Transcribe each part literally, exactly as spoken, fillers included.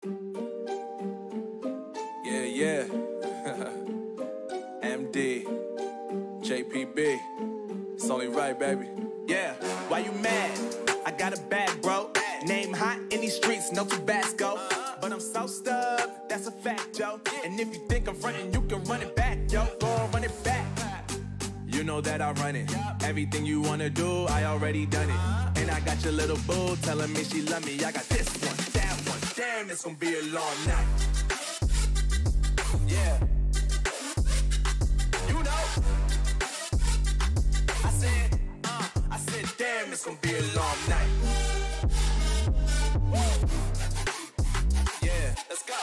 Yeah, yeah. M D, J P B. It's only right, baby. Yeah, why you mad? I got a bag, bro. Name hot in these streets, no Tabasco. But I'm so stubbed, that's a fact, yo. And if you think I'm frontin', you can run it back, yo. Go on, run it back. You know that I run it. Everything you wanna do, I already done it. And I got your little boo telling me she love me. I got this one, that one. Damn, it's gonna be a long night. Yeah. You know. I said, uh, I said, damn, it's gonna be a long night. Yeah, let's go.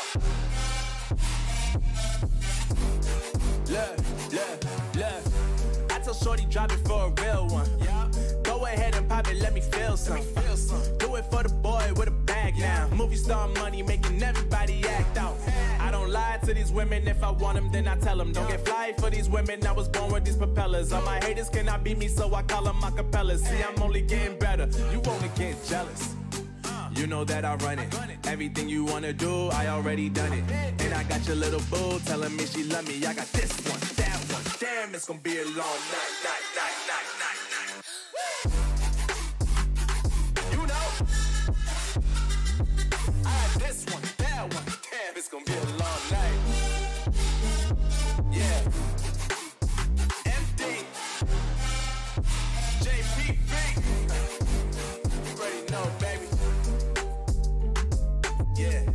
Look, look, look. I tell shorty drop it for a real one. Yeah. Go ahead and pop it, let me feel some. Let me feel some. Do it for the boy with a bag now. Movie star money making everybody act out. I don't lie to these women. If I want them, then I tell them. Don't get fly for these women. I was born with these propellers. All my haters cannot beat me, so I call them acapellas. See, I'm only getting better. You only get jealous. You know that I run it. Everything you wanna do, I already done it. And I got your little boo telling me she love me. I got this one, that one. Damn, it's gonna be a long night, night, night, night, night, night. You know, I got this one, that one. Damn, it's gonna be a long night. Yeah. M D, J P B. You already know, baby. Yeah.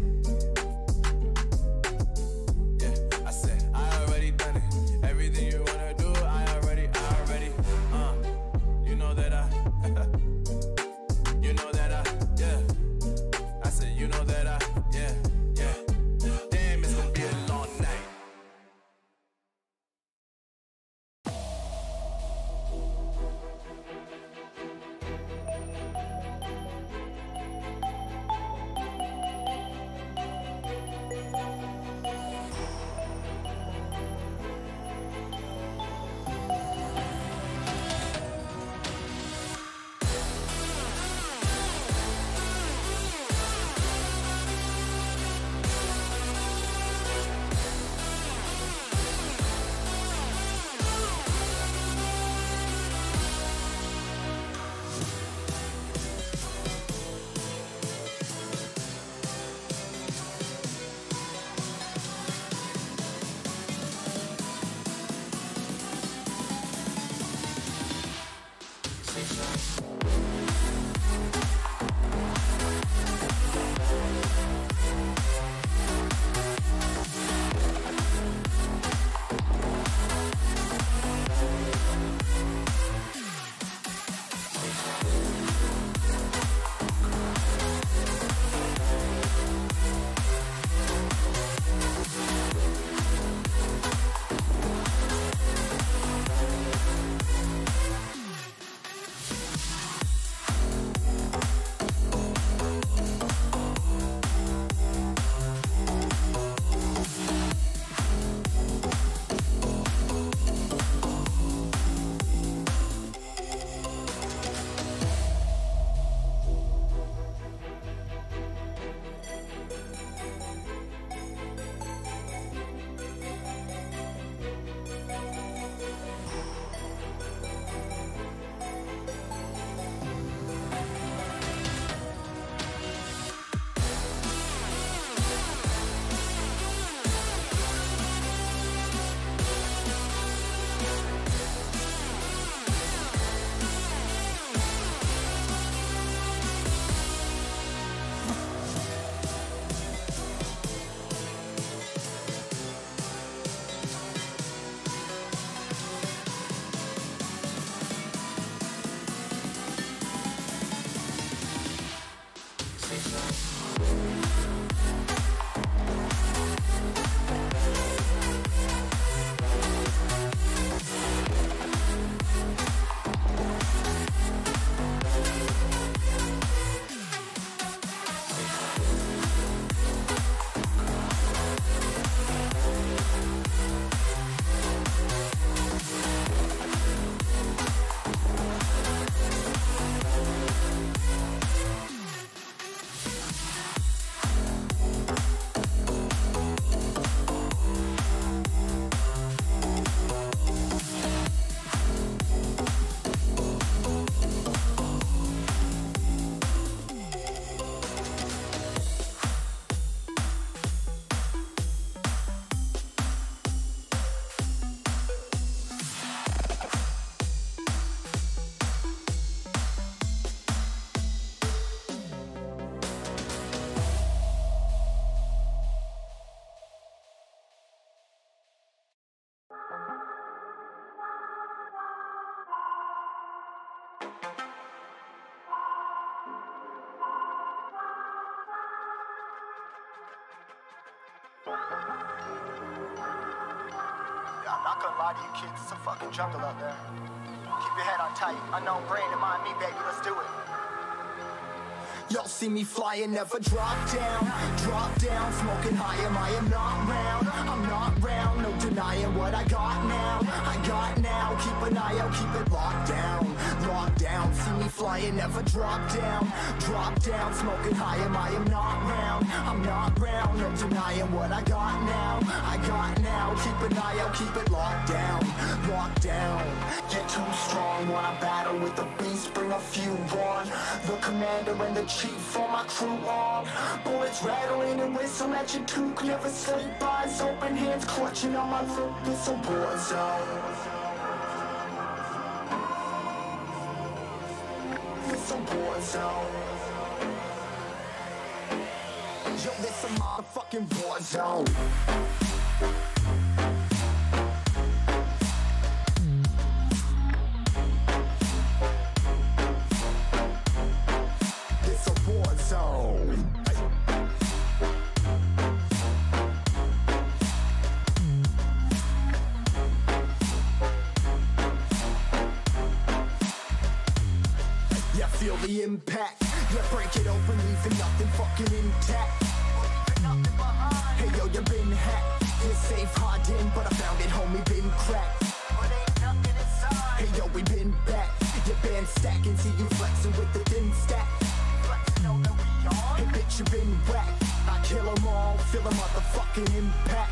Yeah, I said, I already done it. Everything you wanna do, I already, I already, uh, you know that I, you know that I, yeah. I said, you know that I, yeah, yeah. Damn, it's gonna be a long night. I'm not gonna lie to you kids, it's a fucking jungle out there. Keep your head on tight, unknown brain and mind me, baby, let's do it. Y'all see me flying, never drop down, drop down, smoking high, am I am not round, I'm not round, no denying what I got now, I got now, keep an eye out, keep it locked down, locked down, see me flying, never drop down, drop down, smoking high, am I am not round, I'm not round, no denying what I got now, I got now, keep an eye out, keep it locked down, locked down, get too strong, wanna battle with the beast, bring a few on, the commander and the chief for my crew on, bullets rattling and whistle at your toque, never sleep, eyes open, hands clutching on my throat, it's a war zone. It's a war zone. Yo, this a motherfucking war zone. It's a war zone. Yeah, feel the impact. Yeah, break it open, leaving nothing fucking intact. Hey yo, you been hacked. You're safe, hard in, but I found it, homie, been cracked. Hey yo, we been back. You been stacking, see you flexing with the thin stack. Hey bitch, you been whacked. I kill them all, feel the motherfucking impact.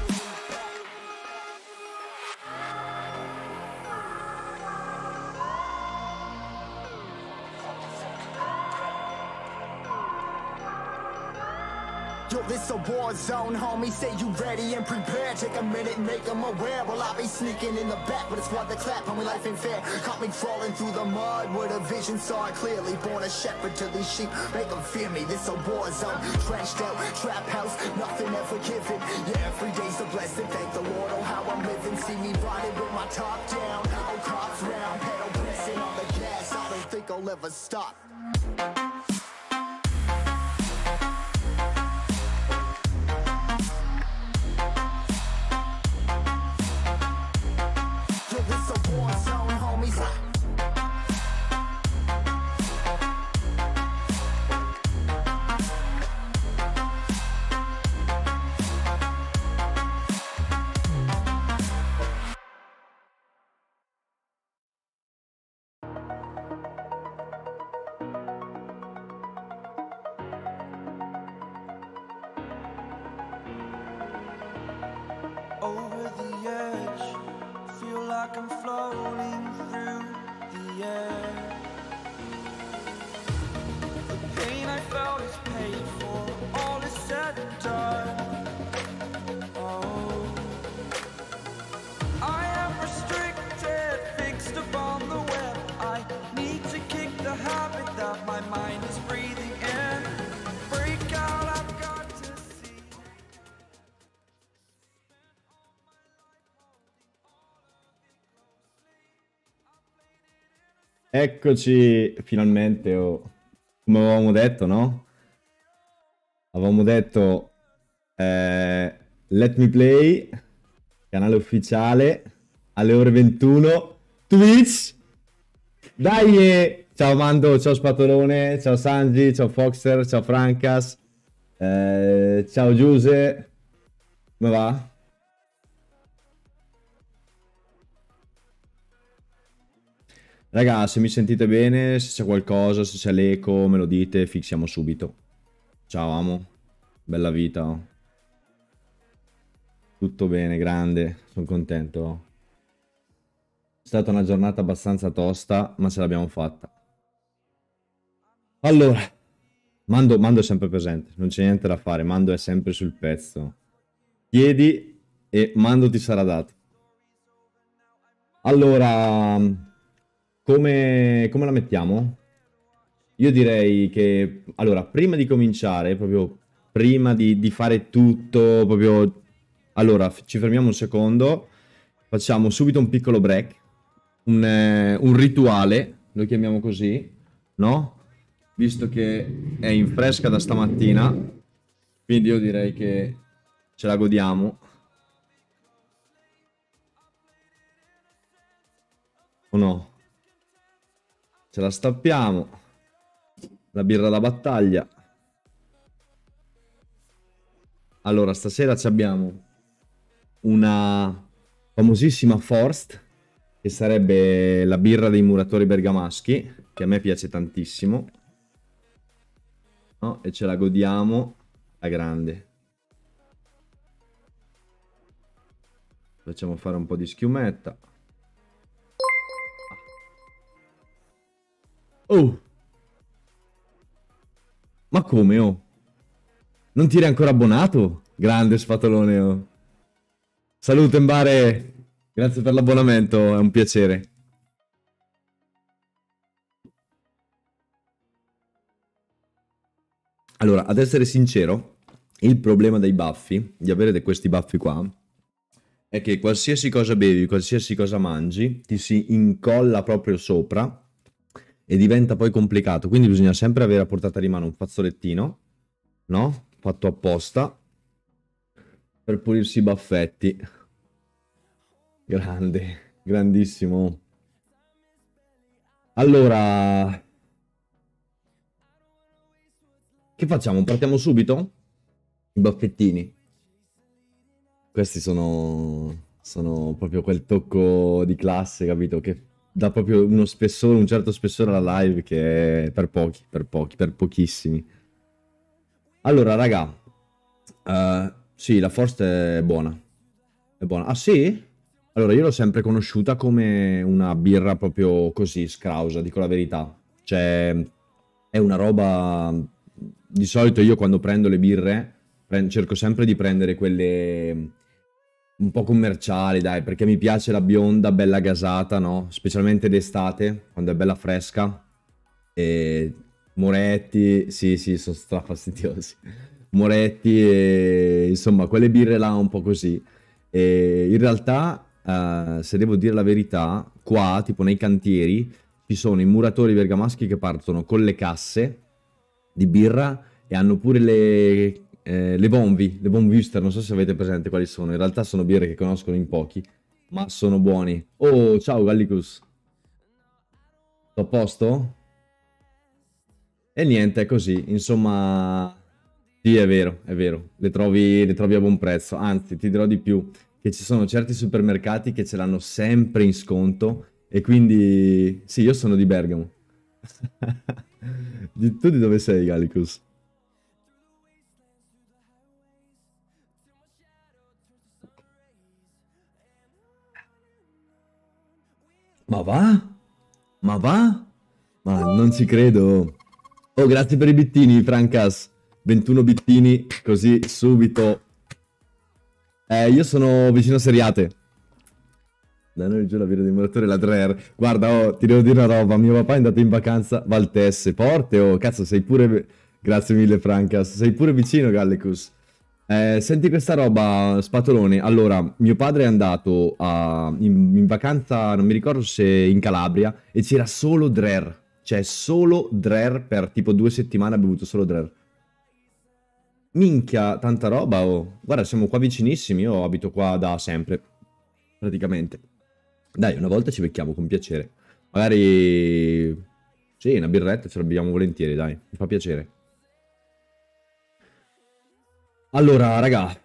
Yo, this a war zone, homie, say you ready and prepared. Take a minute and make them aware. Well, I'll be sneaking in the back, but it's what the clap, homie, life ain't fair. Caught me crawling through the mud with a vision, saw it clearly. Born a shepherd to these sheep, make them fear me. This a war zone, trashed out, trap house, nothing ever given. Yeah, every day's a blessing, thank the Lord, oh how I'm living. See me riding with my top down, oh cops round, pedal pressing on the gas, I don't think I'll ever stop. Over the edge, feel like I'm floating through the air. The pain I felt is paid for, all is said and done. Oh, I am restricted, fixed upon the web. I need to kick the habit that my mind is breathing in. Break out, I've got to see. Eccoci finalmente, oh. Come avevamo detto, no? Avevamo detto eh, Let Me Play, canale ufficiale, alle ore ventuno, Twitch. Dai, eh. Ciao Mando, ciao Spatolone, ciao Sanji, ciao Foxer, ciao Francas, eh, ciao Giuse, come va? Raga, se mi sentite bene, se c'è qualcosa, se c'è l'eco, me lo dite, fixiamo subito. Ciao amo, bella vita. Oh. Tutto bene, grande, sono contento. È stata una giornata abbastanza tosta, ma ce l'abbiamo fatta. Allora, Mando, Mando è sempre presente, non c'è niente da fare, Mando è sempre sul pezzo. Chiedi e Mando ti sarà dato. Allora, come, come la mettiamo? Io direi che, allora, prima di cominciare, proprio prima di, di fare tutto, proprio... Allora, ci fermiamo un secondo, facciamo subito un piccolo break, un, eh, un rituale, lo chiamiamo così, no? Visto che è in fresca da stamattina, quindi io direi che ce la godiamo. O no? Ce la stappiamo. La birra da battaglia. Allora, stasera ci abbiamo una famosissima Forst, che sarebbe la birra dei muratori bergamaschi, che a me piace tantissimo. No? E ce la godiamo a grande. Facciamo fare un po' di schiumetta. Oh! Ma come, oh? Non ti eri ancora abbonato? Grande spatolone, oh. Salute, Mbare. Grazie per l'abbonamento, è un piacere. Allora, ad essere sincero, il problema dei baffi, di avere questi baffi qua, è che qualsiasi cosa bevi, qualsiasi cosa mangi, ti si incolla proprio sopra e diventa poi complicato. Quindi bisogna sempre avere a portata di mano un fazzolettino, no? Fatto apposta per pulirsi i baffetti. Grande, grandissimo. Allora, che facciamo? Partiamo subito? I baffettini. Questi sono sono proprio quel tocco di classe, capito? Che dà proprio uno spessore, un certo spessore alla live che è per pochi, per pochi, per pochissimi. Allora, raga, uh, sì, la Forst è buona. È buona. Ah, sì? Allora, io l'ho sempre conosciuta come una birra proprio così, scrausa, dico la verità. Cioè, è una roba... Di solito io quando prendo le birre, pre- cerco sempre di prendere quelle un po' commerciali, dai, perché mi piace la bionda bella gasata, no? Specialmente d'estate, quando è bella fresca. E... Moretti, sì, sì, sono strafastidiosi. Moretti e insomma, quelle birre là un po' così. E in realtà, eh, se devo dire la verità, qua, tipo nei cantieri, ci sono i muratori bergamaschi che partono con le casse di birra e hanno pure le, eh, le bombi, le bombister, non so se avete presente quali sono. In realtà sono birre che conoscono in pochi, ma sono buoni. Oh, ciao Gallicus. Tutto a posto? E niente, è così, insomma, sì, è vero, è vero, le trovi, le trovi a buon prezzo, anzi, ti dirò di più, che ci sono certi supermercati che ce l'hanno sempre in sconto, e quindi, sì, io sono di Bergamo. Di, tu di dove sei, Gallicus? Ma va? Ma va? Ma non ci credo. Oh, grazie per i bittini, Francas. ventuno bittini, così, subito. Eh, io sono vicino a Seriate. Danno giù la birra di muratore, la Dreher. Guarda, oh, ti devo dire una roba. Mio papà è andato in vacanza Valtesse. Porte, oh, cazzo, sei pure... Grazie mille, Francas. Sei pure vicino, Gallicus. Eh, senti questa roba, Spatolone. Allora, mio padre è andato a... in, in vacanza, non mi ricordo se in Calabria, e c'era solo Dreher. Cioè, solo Dreher per tipo due settimane ha bevuto solo Dreher. Minchia, tanta roba, oh. Guarda, siamo qua vicinissimi, io abito qua da sempre, praticamente. Dai, una volta ci becchiamo con piacere. Magari... Sì, una birretta ce la beviamo volentieri, dai, mi fa piacere. Allora, raga.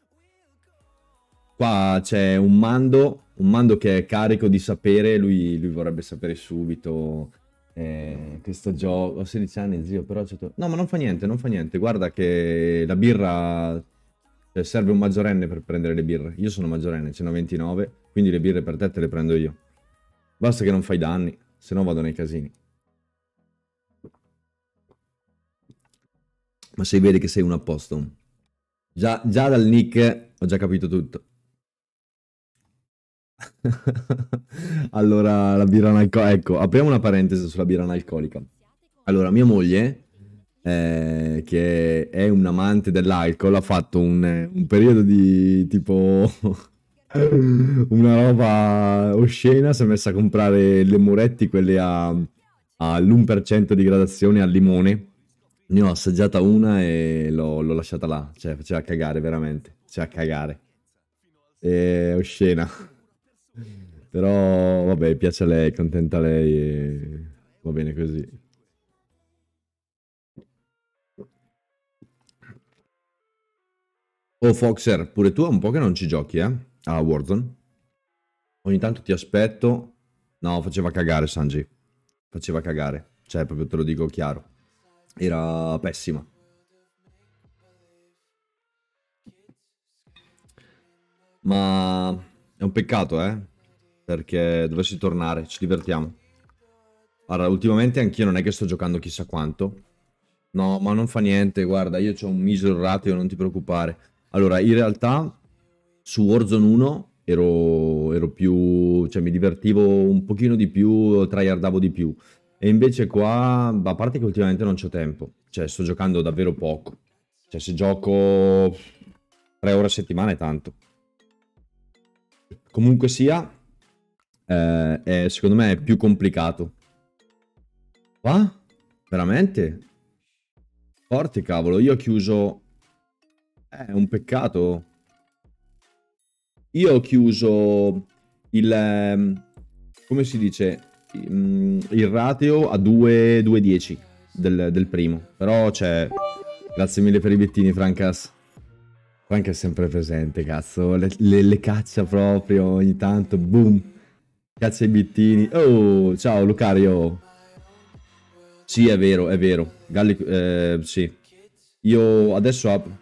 Qua c'è un Mando, un Mando che è carico di sapere, lui, lui vorrebbe sapere subito... Eh, questo gioco, ho sedici anni, zio, però c'è tu... No, ma non fa niente, non fa niente. Guarda che la birra, cioè, serve un maggiorenne per prendere le birre. Io sono maggiorenne, ce ne ho ventinove, quindi le birre per te te le prendo io. Basta che non fai danni, se no vado nei casini. Ma sei vedi che sei un a posto. Già, già dal nick ho già capito tutto. Allora, la birra analcolica. Ecco, apriamo una parentesi sulla birra analcolica. Allora, mia moglie, eh, che è un amante dell'alcol, ha fatto un, un periodo di tipo una roba oscena. Si è messa a comprare le Moretti, quelle a, all'uno per cento di gradazione al limone. Ne ho assaggiata una e l'ho, l'ho lasciata là, cioè faceva cagare veramente, faceva cagare. È oscena. Però vabbè, piace a lei, contenta lei e va bene così. Oh Foxer, pure tu è un po' che non ci giochi, eh? A Warzone. Ogni tanto ti aspetto. No, faceva cagare Sanji. Faceva cagare. Cioè, proprio te lo dico chiaro. Era pessima. Ma è un peccato, eh? Perché dovessi tornare, ci divertiamo. Allora, ultimamente anch'io non è che sto giocando chissà quanto. No, ma non fa niente, guarda, io ho un misero ratio, non ti preoccupare. Allora, in realtà, su Warzone uno ero, ero più... cioè mi divertivo un pochino di più, tryhardavo di più. E invece qua, a parte che ultimamente non c'ho tempo. Cioè, sto giocando davvero poco. Cioè, se gioco tre ore a settimana è tanto. Comunque sia, eh, è, secondo me è più complicato. Qua? Veramente? Forte cavolo, io ho chiuso... È un peccato. Io ho chiuso il... ehm, come si dice? Mm, Il ratio a due virgola dieci del, del primo. Però c'è... Grazie mille per i bettini, Francas. Franca è sempre presente, cazzo. Le, le, le caccia proprio ogni tanto. Boom. Caccia i bittini. Oh, ciao Lucario. Sì, è vero, è vero. Galli... Eh, sì. Io adesso apro.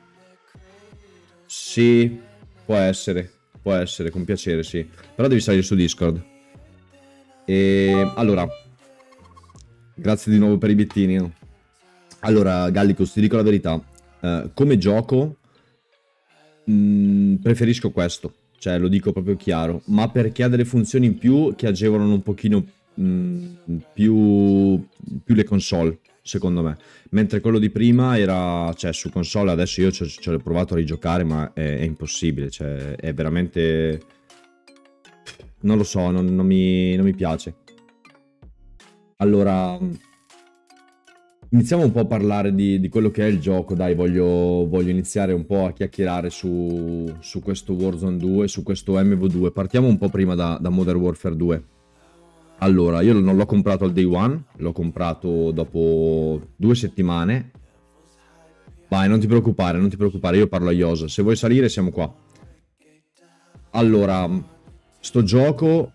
Sì, può essere. Può essere, con piacere, sì. Però devi salire su Discord. E... Allora. Grazie di nuovo per i bittini. Oh. Allora, Gallicus, ti dico la verità. Uh, come gioco... Mm, preferisco questo, cioè lo dico proprio chiaro, ma perché ha delle funzioni in più che agevolano un pochino mm, più, più le console, secondo me, mentre quello di prima era, cioè su console adesso io ci ho provato a rigiocare ma è, è impossibile, cioè è veramente, non lo so, non, non, mi, non mi piace. Allora... Iniziamo un po' a parlare di, di quello che è il gioco, dai, voglio, voglio iniziare un po' a chiacchierare su, su questo Warzone due, su questo M V due. Partiamo un po' prima da, da Modern Warfare due. Allora, io non l'ho comprato al day one, l'ho comprato dopo due settimane. Vai, non ti preoccupare, non ti preoccupare, io parlo a Yosa. Se vuoi salire siamo qua. Allora, sto gioco...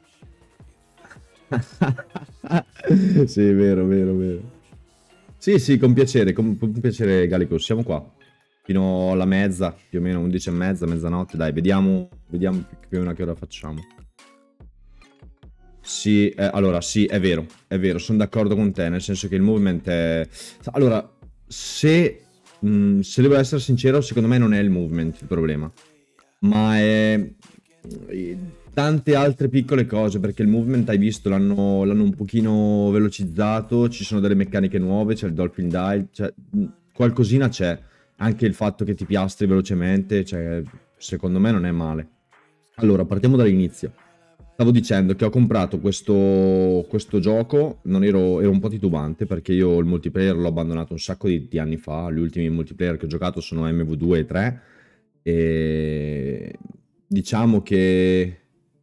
Sì, vero, vero, vero. Sì, sì, con piacere, con, con piacere Gallicus, siamo qua. Fino alla mezza, più o meno undici e mezza, mezzanotte, dai, vediamo, vediamo più o meno a che ora facciamo. Sì, eh, allora, sì, è vero, è vero, sono d'accordo con te, nel senso che il movement è... Allora, se, mh, se devo essere sincero, secondo me non è il movement il problema, ma è... tante altre piccole cose, perché il movement, hai visto, l'hanno l'hanno un pochino velocizzato, ci sono delle meccaniche nuove, c'è il Dolphin Dive, cioè, qualcosina c'è, anche il fatto che ti piastri velocemente, cioè, secondo me non è male. Allora, partiamo dall'inizio. Stavo dicendo che ho comprato questo, questo gioco, non ero, ero un po' titubante, perché io il multiplayer l'ho abbandonato un sacco di, di anni fa, gli ultimi multiplayer che ho giocato sono M V due e tre, e diciamo che...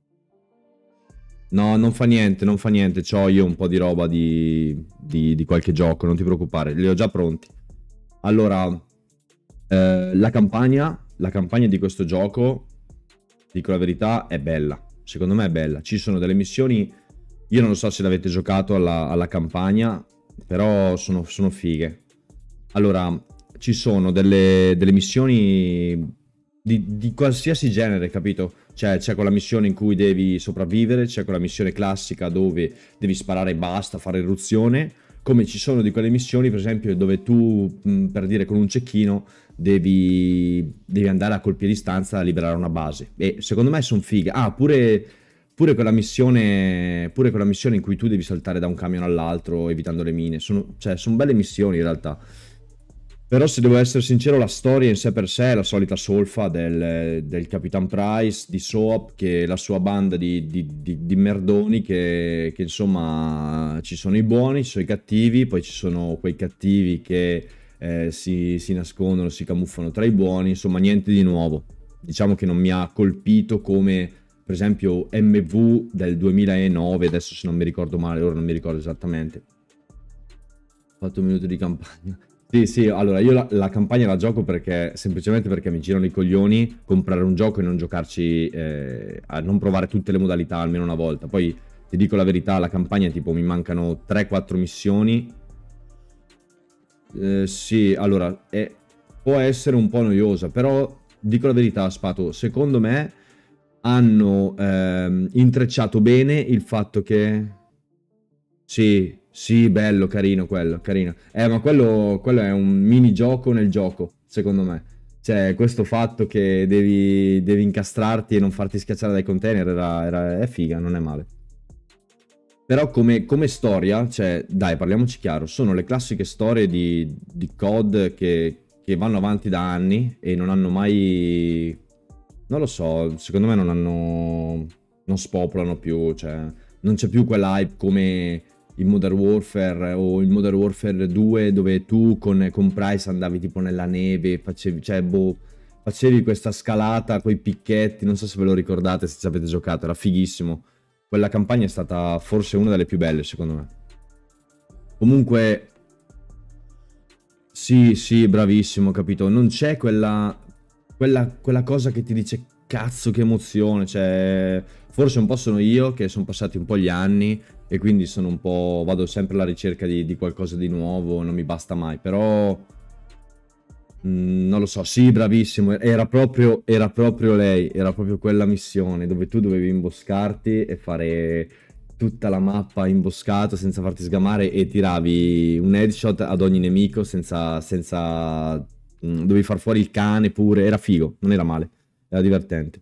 No, non fa niente, non fa niente, c'ho io un po' di roba di, di, di qualche gioco, non ti preoccupare, li ho già pronti. Allora, eh, la campagna, la campagna di questo gioco, dico la verità, è bella, secondo me è bella. Ci sono delle missioni, io non so se l'avete giocato alla, alla campagna, però sono, sono fighe. Allora, ci sono delle, delle missioni... Di, di qualsiasi genere, capito? Cioè, c'è quella missione in cui devi sopravvivere, c'è quella missione classica dove devi sparare e basta, fare irruzione, come ci sono di quelle missioni, per esempio, dove tu, mh, per dire, con un cecchino devi, devi andare a colpi a distanza a liberare una base. E secondo me sono fighe. Ah, pure, pure quella missione, pure quella missione in cui tu devi saltare da un camion all'altro evitando le mine. Sono, cioè, sono belle missioni in realtà. Però se devo essere sincero, la storia in sé per sé è la solita solfa del, del Capitan Price, di Soap, che è la sua banda di, di, di, di merdoni che, che insomma ci sono i buoni, ci sono i cattivi, poi ci sono quei cattivi che eh, si, si nascondono, si camuffano tra i buoni, insomma niente di nuovo. Diciamo che non mi ha colpito come per esempio M V del duemilanove, adesso se non mi ricordo male, ora non mi ricordo esattamente. Ho fatto un minuto di campagna. Sì, sì, allora io la, la campagna la gioco perché semplicemente perché mi girano i coglioni comprare un gioco e non giocarci, eh, a non provare tutte le modalità almeno una volta. Poi ti dico la verità, la campagna tipo mi mancano tre quattro missioni. Eh, sì, allora è, può essere un po' noiosa, però dico la verità, Spato, secondo me hanno ehm, intrecciato bene il fatto che... Sì, sì, bello, carino quello, carino. Eh, ma quello, quello è un minigioco nel gioco, secondo me. Cioè, questo fatto che devi, devi incastrarti e non farti schiacciare dai container era, era, è figa, non è male. Però come, come storia, cioè, dai, parliamoci chiaro, sono le classiche storie di, di C O D che, che vanno avanti da anni e non hanno mai... Non lo so, secondo me non hanno... non spopolano più, cioè... Non c'è più quell'hype come... il Modern Warfare o il Modern Warfare due dove tu con, con Price andavi tipo nella neve, facevi, cioè, boh, facevi questa scalata coi picchetti, non so se ve lo ricordate, se ci avete giocato, era fighissimo. Quella campagna è stata forse una delle più belle secondo me. Comunque, sì, sì, bravissimo, capito? Non c'è quella, quella, quella cosa che ti dice cazzo che emozione, cioè... Forse un po' sono io che sono passati un po' gli anni e quindi sono un po'... vado sempre alla ricerca di, di qualcosa di nuovo, non mi basta mai, però... Mh, non lo so, sì, bravissimo, era proprio, era proprio lei, era proprio quella missione dove tu dovevi imboscarti e fare tutta la mappa imboscato senza farti sgamare e tiravi un headshot ad ogni nemico senza... senza mh, dovevi far fuori il cane pure, era figo, non era male, era divertente.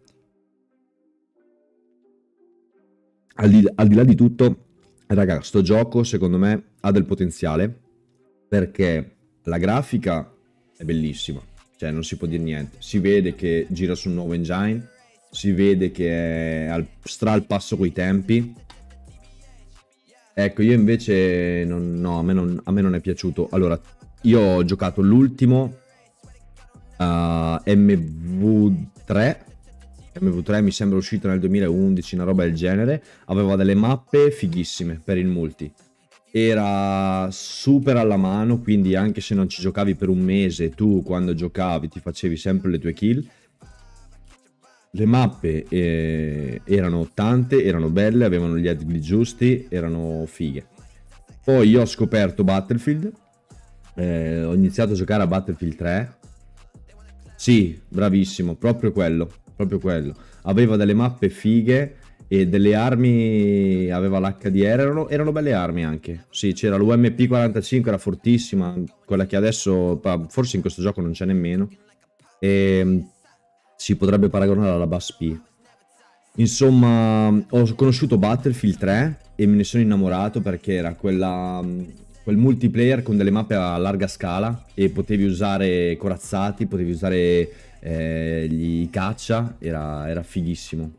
Al di, al di là di tutto, raga, sto gioco secondo me ha del potenziale perché la grafica è bellissima, cioè non si può dire niente, si vede che gira su un nuovo engine, si vede che è al, stra al passo coi tempi. Ecco, io invece non, no, a me non, a me non è piaciuto. Allora, io ho giocato l'ultimo uh, M V tre. M V tre mi sembra uscito nel duemilaundici, una roba del genere. Aveva delle mappe fighissime per il multi. Era super alla mano, quindi anche se non ci giocavi per un mese, tu quando giocavi ti facevi sempre le tue kill. Le mappe eh, erano tante, erano belle, avevano gli edgli giusti, erano fighe. Poi io ho scoperto Battlefield, eh, ho iniziato a giocare a Battlefield tre. Sì, bravissimo, proprio quello. Proprio quello, aveva delle mappe fighe e delle armi, aveva l'H D R, erano, erano belle armi anche. Sì, c'era l'U M P quarantacinque, era fortissima, quella che adesso forse in questo gioco non c'è nemmeno, e si potrebbe paragonare alla Bus P. Insomma, ho conosciuto Battlefield tre e me ne sono innamorato perché era quella, quel multiplayer con delle mappe a larga scala e potevi usare corazzati, potevi usare eh, gli caccia, era, era fighissimo.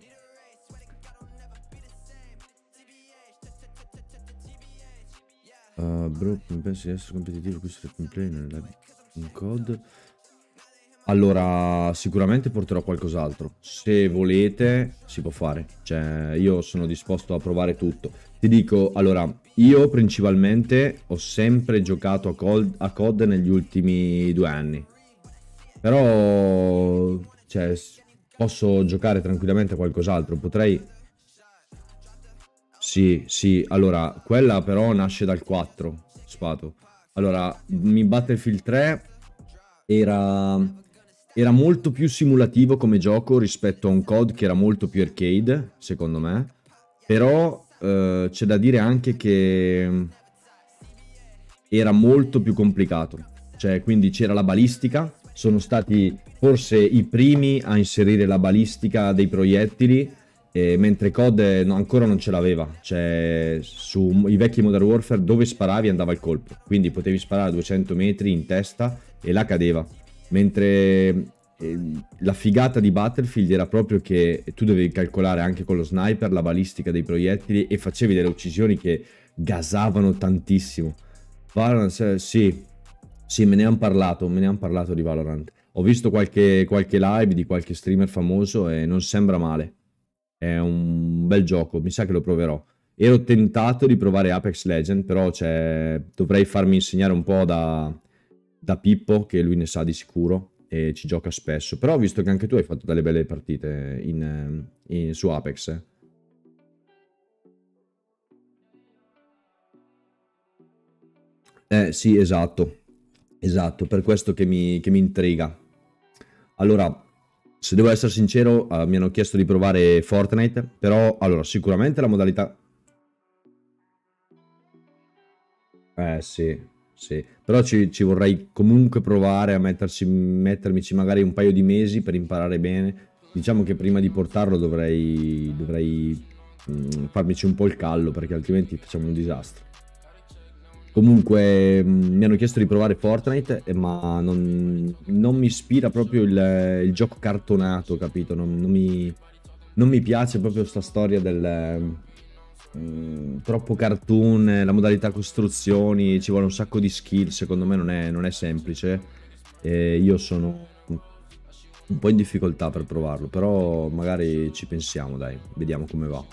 Uh, bro, non pensi di essere competitivo questo è gameplay nella in C O D? Allora, sicuramente porterò qualcos'altro. Se volete, si può fare. Cioè, io sono disposto a provare tutto. Ti dico, allora, io principalmente ho sempre giocato a C O D, a C O D negli ultimi due anni. Però, cioè, posso giocare tranquillamente a qualcos'altro. Potrei... Sì, sì, allora, quella però nasce dal quattro, Spato. Allora, mi Battlefield tre era, era molto più simulativo come gioco rispetto a un C O D che era molto più arcade, secondo me. Però eh, c'è da dire anche che era molto più complicato. Cioè, quindi c'era la balistica, sono stati forse i primi a inserire la balistica dei proiettili. E mentre C O D no, ancora non ce l'aveva, cioè sui vecchi Modern Warfare dove sparavi andava il colpo, quindi potevi sparare a duecento metri in testa e là cadeva, mentre eh, la figata di Battlefield era proprio che tu dovevi calcolare anche con lo sniper la balistica dei proiettili e facevi delle uccisioni che gasavano tantissimo. Valorant, sì, sì, me ne hanno parlato, me ne hanno parlato di Valorant. Ho visto qualche, qualche live di qualche streamer famoso e non sembra male. È un bel gioco, mi sa che lo proverò. Ero tentato di provare Apex Legends, però cioè, dovrei farmi insegnare un po' da, da Pippo, che lui ne sa di sicuro e ci gioca spesso. Però ho visto che anche tu hai fatto delle belle partite in, in, su Apex. Eh. eh sì, esatto, esatto, per questo che mi, che mi intriga. Allora... Se devo essere sincero, uh, mi hanno chiesto di provare Fortnite, però allora sicuramente la modalità... Eh sì, sì, però ci, ci vorrei comunque provare a metterci, mettermici magari un paio di mesi per imparare bene. Diciamo che prima di portarlo dovrei, dovrei mh, farmici un po' il callo, perché altrimenti facciamo un disastro. Comunque mh, mi hanno chiesto di provare Fortnite, eh, ma non, non mi ispira proprio il, il gioco cartonato, capito? Non, non, mi, non mi piace proprio sta storia del mh, troppo cartoon, la modalità costruzioni, ci vuole un sacco di skill, secondo me non è, non è semplice. E io sono un po' in difficoltà per provarlo, però magari ci pensiamo, dai, vediamo come va.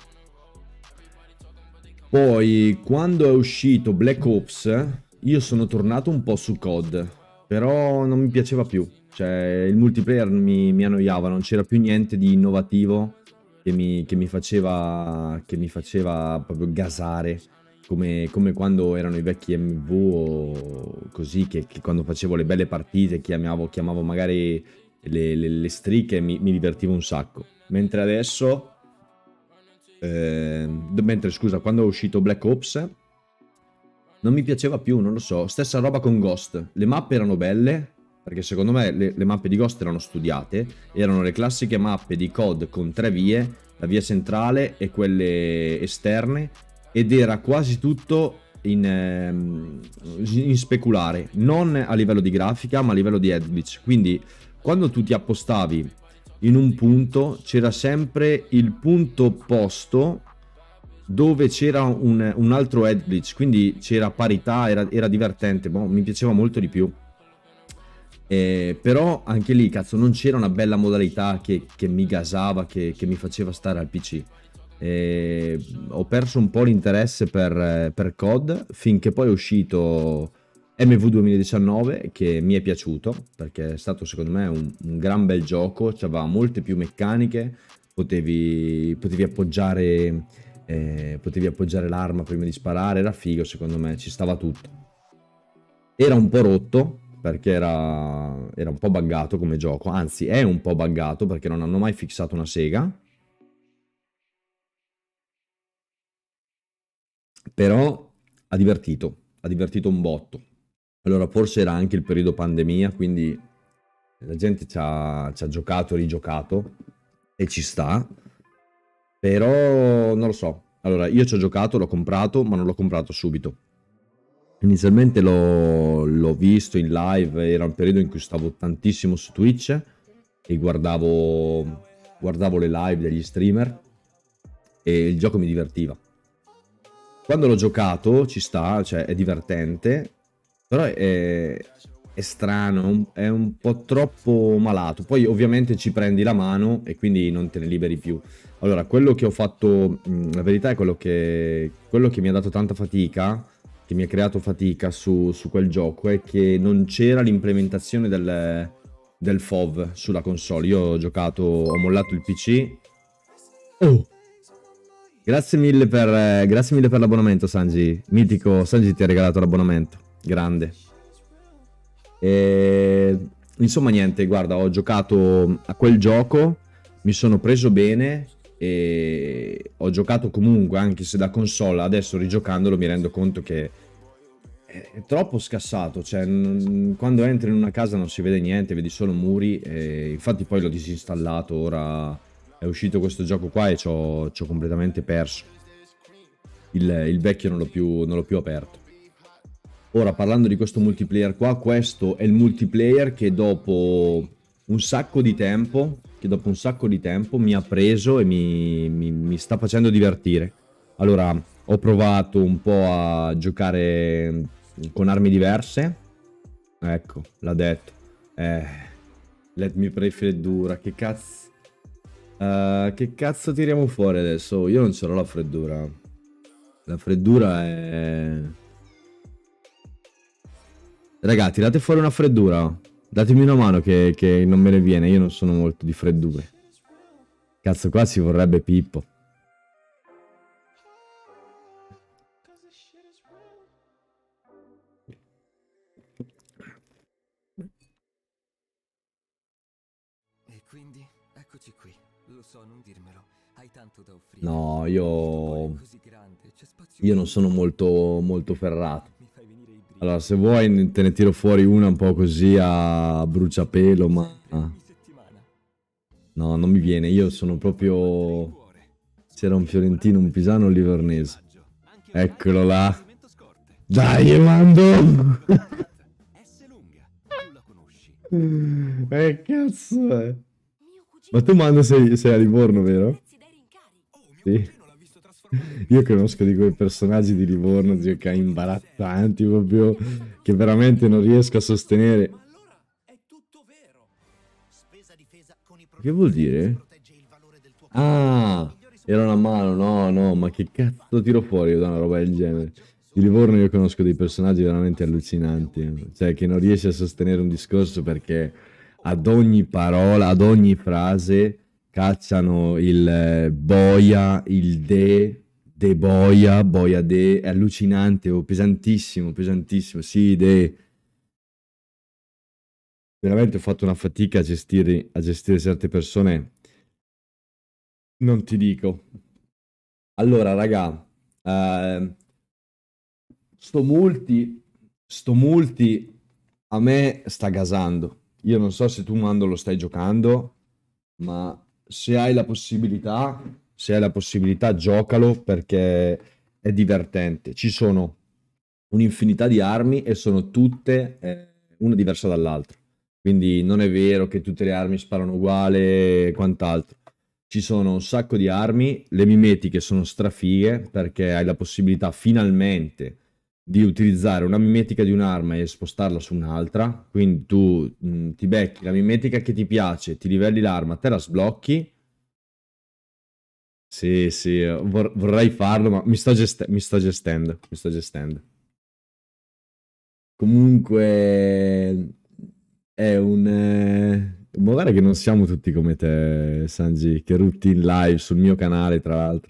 Poi, quando è uscito Black Ops, io sono tornato un po' su C O D, però non mi piaceva più. Cioè, il multiplayer mi, mi annoiava, non c'era più niente di innovativo che mi, che mi, faceva, che mi faceva proprio gasare, come, come quando erano i vecchi M V o così, che, che quando facevo le belle partite, chiamavo, chiamavo magari le, le, le strisce, mi, mi divertivo un sacco. Mentre adesso... Eh, mentre scusa, quando è uscito Black Ops non mi piaceva più, non lo so. Stessa roba con Ghost, le mappe erano belle perché secondo me le, le mappe di Ghost erano studiate, erano le classiche mappe di C O D con tre vie, la via centrale e quelle esterne, ed era quasi tutto in, ehm, in speculare, non a livello di grafica ma a livello di headglitch. Quindi quando tu ti appostavi in un punto c'era sempre il punto opposto dove c'era un, un altro headglitch, quindi c'era parità, era, era divertente, boh, mi piaceva molto di più. Eh, però anche lì cazzo non c'era una bella modalità che, che mi gasava, che, che mi faceva stare al P C. Eh, ho perso un po' l'interesse per, per C O D finché poi è uscito M V duemiladiciannove, che mi è piaciuto perché è stato secondo me un, un gran bel gioco, c'aveva molte più meccaniche, potevi, potevi appoggiare eh, potevi appoggiare l'arma prima di sparare, era figo, secondo me ci stava tutto. Era un po' rotto perché era, era un po' buggato come gioco, anzi è un po' buggato perché non hanno mai fissato una sega, però ha divertito, ha divertito un botto. Allora forse era anche il periodo pandemia, quindi la gente ci ha, ci ha giocato, rigiocato e ci sta, però non lo so. Allora io ci ho giocato, l'ho comprato, ma non l'ho comprato subito. Inizialmente l'ho visto in live, era un periodo in cui stavo tantissimo su Twitch e guardavo, guardavo le live degli streamer e il gioco mi divertiva. Quando l'ho giocato ci sta, cioè è divertente, però è, è strano, è un po' troppo malato. Poi ovviamente ci prendi la mano e quindi non te ne liberi più. Allora, quello che ho fatto, la verità è quello che, quello che mi ha dato tanta fatica, che mi ha creato fatica su, su quel gioco, è che non c'era l'implementazione del, del F O V sulla console. Io ho giocato, ho mollato il P C. Oh! Grazie mille per, eh, grazie mille per l'abbonamento, Sanji. Mitico, Sanji ti ha regalato l'abbonamento. Grande. E, insomma niente, guarda, ho giocato a quel gioco, mi sono preso bene e ho giocato comunque, anche se da console. Adesso rigiocandolo mi rendo conto che è troppo scassato, cioè n- quando entri in una casa non si vede niente, vedi solo muri, e infatti poi l'ho disinstallato, ora è uscito questo gioco qua e ci ho completamente perso. Il, il vecchio non l'ho più, non l'ho più aperto. Ora, parlando di questo multiplayer qua, questo è il multiplayer che dopo un sacco di tempo, che dopo un sacco di tempo mi ha preso e mi, mi, mi sta facendo divertire. Allora, ho provato un po' a giocare con armi diverse. Ecco, l'ha detto. Eh, let me pray freddura, che cazzo... Uh, che cazzo tiriamo fuori adesso? Io non ce l'ho la freddura. La freddura è... Raga, tirate fuori una freddura. Datemi una mano che, che non me ne viene. Io non sono molto di freddure. Cazzo, qua ci vorrebbe Pippo. E quindi, eccoci qui. Lo so, non dirmelo. Hai tanto da offrire. No, io... Io non sono molto, molto ferrato. Allora, se vuoi te ne tiro fuori una un po' così a bruciapelo, ma... No, non mi viene. Io sono proprio... C'era un fiorentino, un pisano, un livornese. Eccolo là. Dai, mando! Eh, cazzo è? Ma tu, Mando, sei, sei a Livorno, vero? Sì. Io conosco di quei personaggi di Livorno, zio, che è imbarazzanti proprio, che veramente non riesco a sostenere. Che vuol dire? Ah, era una mano, no, no, ma che cazzo tiro fuori io da una roba del genere? Di Livorno io conosco dei personaggi veramente allucinanti, cioè che non riesci a sostenere un discorso perché ad ogni parola, ad ogni frase cacciano il eh, boia, il de, de boia, boia de, è allucinante, oh, pesantissimo, pesantissimo, sì, de. Veramente ho fatto una fatica a gestire, a gestire certe persone, non ti dico. Allora, raga, eh, sto multi, sto multi a me sta gasando. Io non so se tu, Mando, lo stai giocando, ma se hai la possibilità, se hai la possibilità, giocalo perché è divertente. Ci sono un'infinità di armi e sono tutte eh, una diversa dall'altra. Quindi non è vero che tutte le armi sparano uguale e quant'altro. Ci sono un sacco di armi, le mimetiche sono strafighe perché hai la possibilità finalmente di utilizzare una mimetica di un'arma e spostarla su un'altra. Quindi tu mh, ti becchi la mimetica che ti piace, ti livelli l'arma, te la sblocchi. Sì, sì, vor vorrei farlo, ma mi sto, gest mi sto gestendo, mi sto gestendo. Comunque è un... Eh... Ma guarda che non siamo tutti come te, Sanji, che rutti in live sul mio canale, tra l'altro.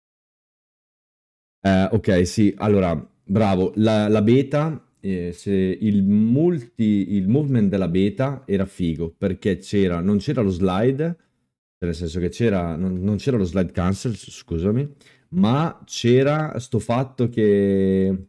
Eh, ok, sì, allora, bravo. La, la beta, eh, se il multi, il movement della beta era figo, perché c'era, non c'era lo slide, nel senso che c'era, non, non c'era lo slide cancel, scusami, ma c'era sto fatto che...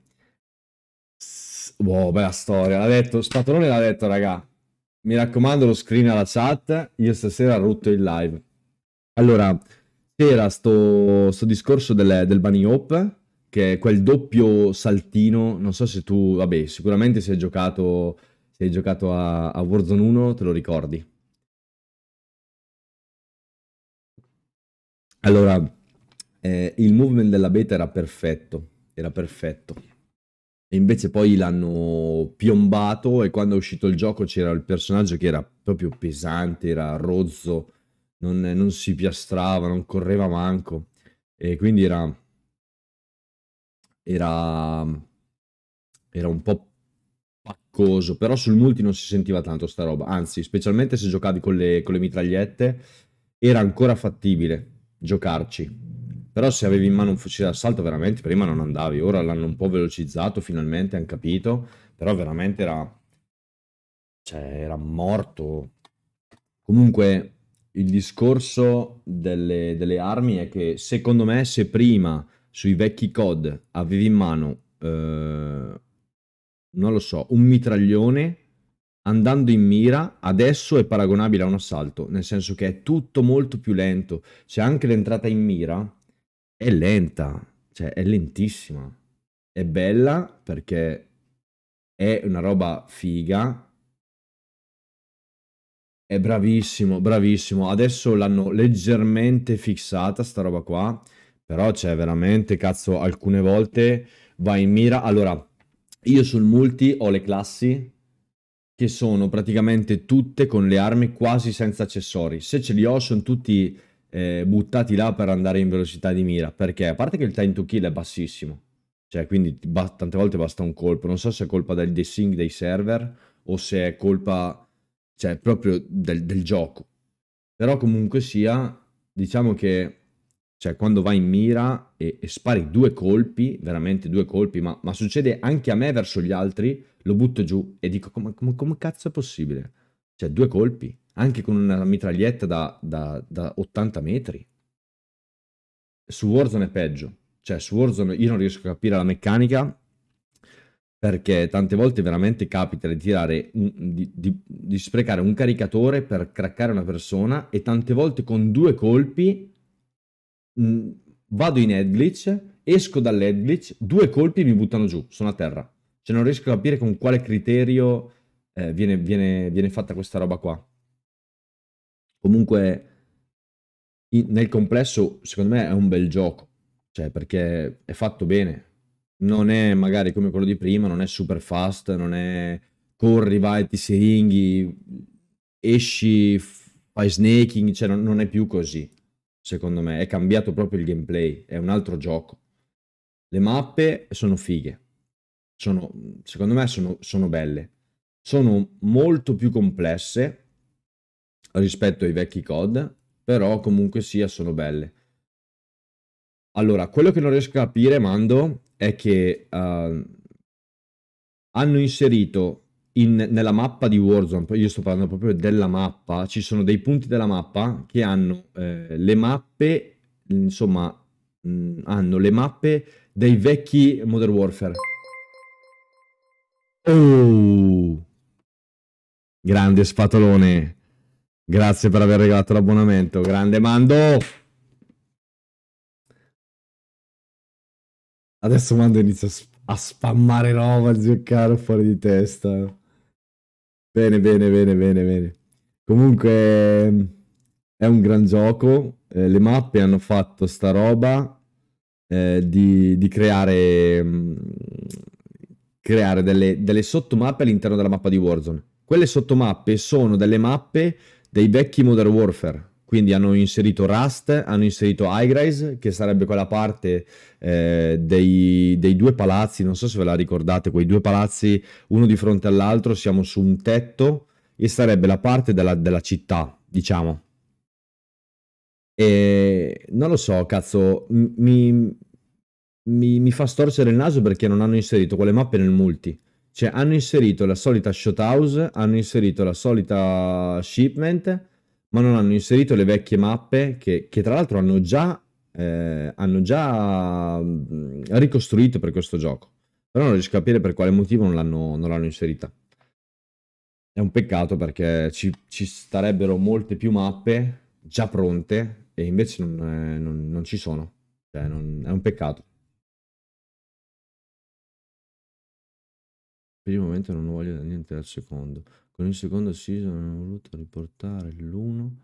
Wow, bella storia, l'ha detto, Spatolone l'ha detto, raga. Mi raccomando, lo screen alla chat, io stasera rutto il live. Allora, c'era sto, sto discorso del, del bunny hop, che è quel doppio saltino, non so se tu, vabbè, sicuramente se hai giocato, se hai giocato a, a Warzone uno te lo ricordi. Allora, eh, il movement della beta era perfetto, era perfetto. E invece poi l'hanno piombato e quando è uscito il gioco c'era il personaggio che era proprio pesante, era rozzo, non, non si piastrava, non correva manco. E quindi era... Era... Era un po' paccoso, però sul multi non si sentiva tanto sta roba. Anzi, specialmente se giocavi con le, con le mitragliette, era ancora fattibile giocarci. Però se avevi in mano un fucile d'assalto veramente prima non andavi, ora l'hanno un po' velocizzato, finalmente hanno capito, però veramente era, cioè, era morto. Comunque il discorso delle, delle armi è che secondo me se prima sui vecchi C O D avevi in mano, eh, non lo so, un mitraglione andando in mira adesso è paragonabile a un assalto, nel senso che è tutto molto più lento. C'è anche l'entrata in mira, è lenta, cioè è lentissima. È bella perché è una roba figa. È bravissimo, bravissimo. Adesso l'hanno leggermente fissata sta roba qua, però c'è veramente, cazzo, alcune volte vai in mira. Allora, io sul multi ho le classi che sono praticamente tutte con le armi quasi senza accessori. Se ce li ho sono tutti eh, buttati là per andare in velocità di mira, perché a parte che il time to kill è bassissimo, cioè quindi ba- tante volte basta un colpo. Non so se è colpa del desync dei server o se è colpa, cioè proprio del, del gioco. Però comunque sia, diciamo che cioè quando vai in mira e, e spari due colpi, veramente due colpi, ma, ma succede anche a me verso gli altri, lo butto giù e dico come, come, come cazzo è possibile? Cioè due colpi, anche con una mitraglietta da, da, da ottanta metri. Su Warzone è peggio, cioè su Warzone io non riesco a capire la meccanica, perché tante volte veramente capita di tirare, un, di, di, di sprecare un caricatore per craccare una persona e tante volte con due colpi mh, vado in head glitch, esco dall'head glitch, due colpi mi buttano giù, sono a terra. Cioè non riesco a capire con quale criterio eh, viene, viene, viene fatta questa roba qua. Comunque in, nel complesso secondo me è un bel gioco, cioè perché è fatto bene. Non è magari come quello di prima, non è super fast, non è corri, vai, ti siringhi, esci, fai snaking, cioè non, non è più così, secondo me. È cambiato proprio il gameplay, è un altro gioco. Le mappe sono fighe, sono, secondo me sono, sono belle. Sono molto più complesse rispetto ai vecchi C O D, però comunque sia sono belle. Allora, quello che non riesco a capire, Mando, è che uh, hanno inserito in, nella mappa di Warzone, io sto parlando proprio della mappa, ci sono dei punti della mappa che hanno eh, le mappe, insomma, mh, hanno le mappe dei vecchi Modern Warfare. Oh! Grande Spatolone, grazie per aver regalato l'abbonamento, grande Mando! Adesso Mando inizia a, sp- a spammare roba, zio caro, fuori di testa. Bene, bene, bene, bene, bene. Comunque è un gran gioco. Eh, le mappe hanno fatto sta roba eh, di, di creare, mh, creare delle, delle sottomappe all'interno della mappa di Warzone. Quelle sottomappe sono delle mappe dei vecchi Modern Warfare. Quindi hanno inserito Rust, hanno inserito High-Rise, che sarebbe quella parte eh, dei, dei due palazzi, non so se ve la ricordate, quei due palazzi uno di fronte all'altro, siamo su un tetto, e sarebbe la parte della, della città, diciamo. E non lo so, cazzo, mi, mi, mi fa storcere il naso perché non hanno inserito quelle mappe nel multi. Cioè, hanno inserito la solita Shothouse, hanno inserito la solita Shipment, ma non hanno inserito le vecchie mappe che, che tra l'altro hanno già, eh, hanno già mh, ricostruito per questo gioco. Però non riesco a capire per quale motivo non l'hanno, non l'hanno inserita. È un peccato perché ci, ci starebbero molte più mappe già pronte e invece non, eh, non, non ci sono. Cioè, non, è un peccato. Per il momento non voglio niente al secondo. Con il secondo season hanno voluto riportare l'uno.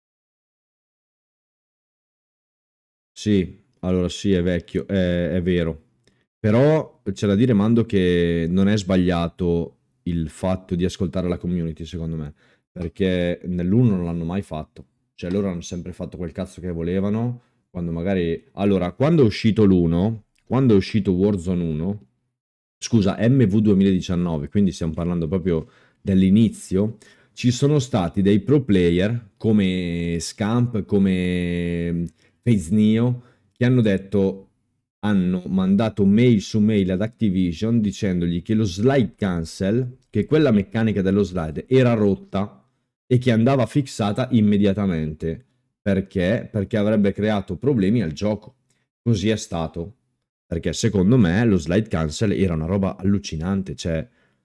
Sì, allora sì, è vecchio, è, è vero. Però c'è da dire, Mando, che non è sbagliato il fatto di ascoltare la community, secondo me. Perché nell'uno non l'hanno mai fatto. Cioè loro hanno sempre fatto quel cazzo che volevano. Quando magari... Allora, quando è uscito l'uno, quando è uscito Warzone uno, scusa, M V duemiladiciannove, quindi stiamo parlando proprio dell'inizio, ci sono stati dei pro player come Scamp, come Phase Neo, che hanno detto, hanno mandato mail su mail ad Activision dicendogli che lo slide cancel, che quella meccanica dello slide era rotta e che andava fissata immediatamente. Perché? Perché avrebbe creato problemi al gioco. Così è stato. Perché secondo me lo slide cancel era una roba allucinante, cioè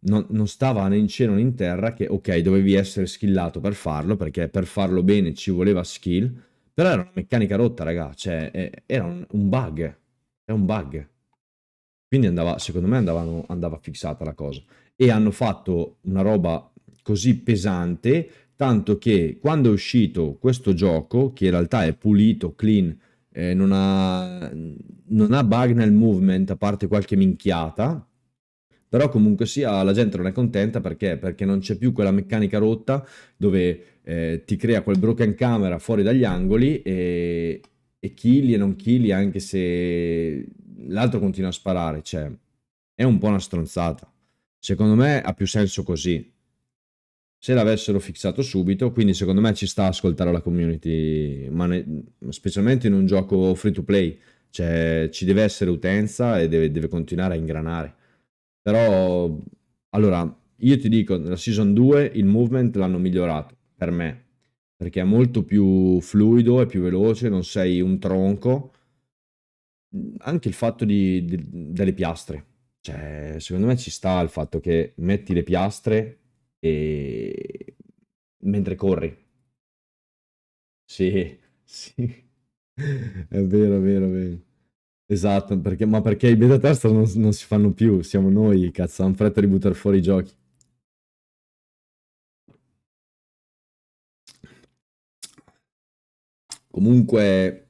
non, non stava né in cielo né in terra che, ok, dovevi essere skillato per farlo, perché per farlo bene ci voleva skill, però era una meccanica rotta, raga, cioè eh, era un, un bug, è un bug. Quindi andava, secondo me andavano, andava fissata la cosa. E hanno fatto una roba così pesante, tanto che quando è uscito questo gioco, che in realtà è pulito, clean, eh, non ha, non ha bug nel movement, a parte qualche minchiata, però comunque sia la gente non è contenta perché, perché non c'è più quella meccanica rotta dove eh, ti crea quel broken camera fuori dagli angoli e, e killi e non killi anche se l'altro continua a sparare, cioè è un po' una stronzata. Secondo me ha più senso così. Se l'avessero fissato subito, quindi secondo me ci sta a ascoltare la community, ma ne, specialmente in un gioco free to play, cioè ci deve essere utenza e deve, deve continuare a ingranare. Però, allora, io ti dico, nella Season due il movement l'hanno migliorato, per me, perché è molto più fluido, è più veloce, non sei un tronco. Anche il fatto di, di, delle piastre, cioè, secondo me ci sta il fatto che metti le piastre e... mentre corri. Sì, sì, è vero, è vero, è vero. Esatto, perché, ma perché i beta tester non, non si fanno più, siamo noi, cazzo, hanno fretta di buttare fuori i giochi. Comunque,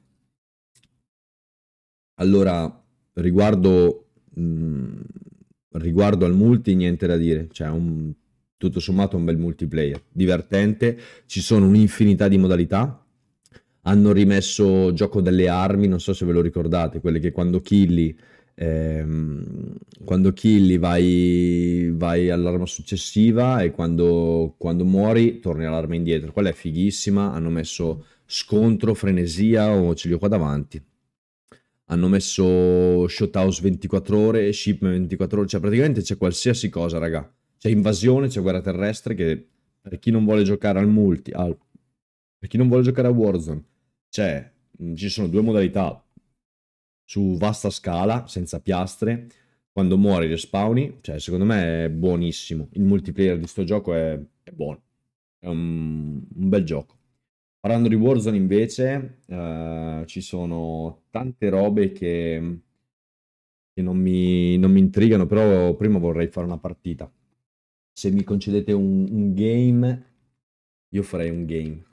allora, riguardo, mh, riguardo al multi, niente da dire, cioè un, tutto sommato un bel multiplayer, divertente, ci sono un'infinità di modalità. Hanno rimesso gioco delle armi, non so se ve lo ricordate, quelle che quando killi, ehm, quando killi vai, vai all'arma successiva e quando, quando muori torni all'arma indietro. Quella è fighissima, hanno messo scontro, frenesia, o ce li ho qua davanti. Hanno messo Shothouse ventiquattro ore, Shipment ventiquattro ore, cioè praticamente c'è qualsiasi cosa, raga. C'è invasione, c'è guerra terrestre, che per chi non vuole giocare al multi, al, per chi non vuole giocare a Warzone, c'è, ci sono due modalità su vasta scala, senza piastre, quando muori respawni, cioè secondo me è buonissimo, il multiplayer di sto gioco è, è buono, è un, un bel gioco. Parlando di Warzone invece, eh, ci sono tante robe che, che non, mi, non mi intrigano, però prima vorrei fare una partita. Se mi concedete un, un game, io farei un game.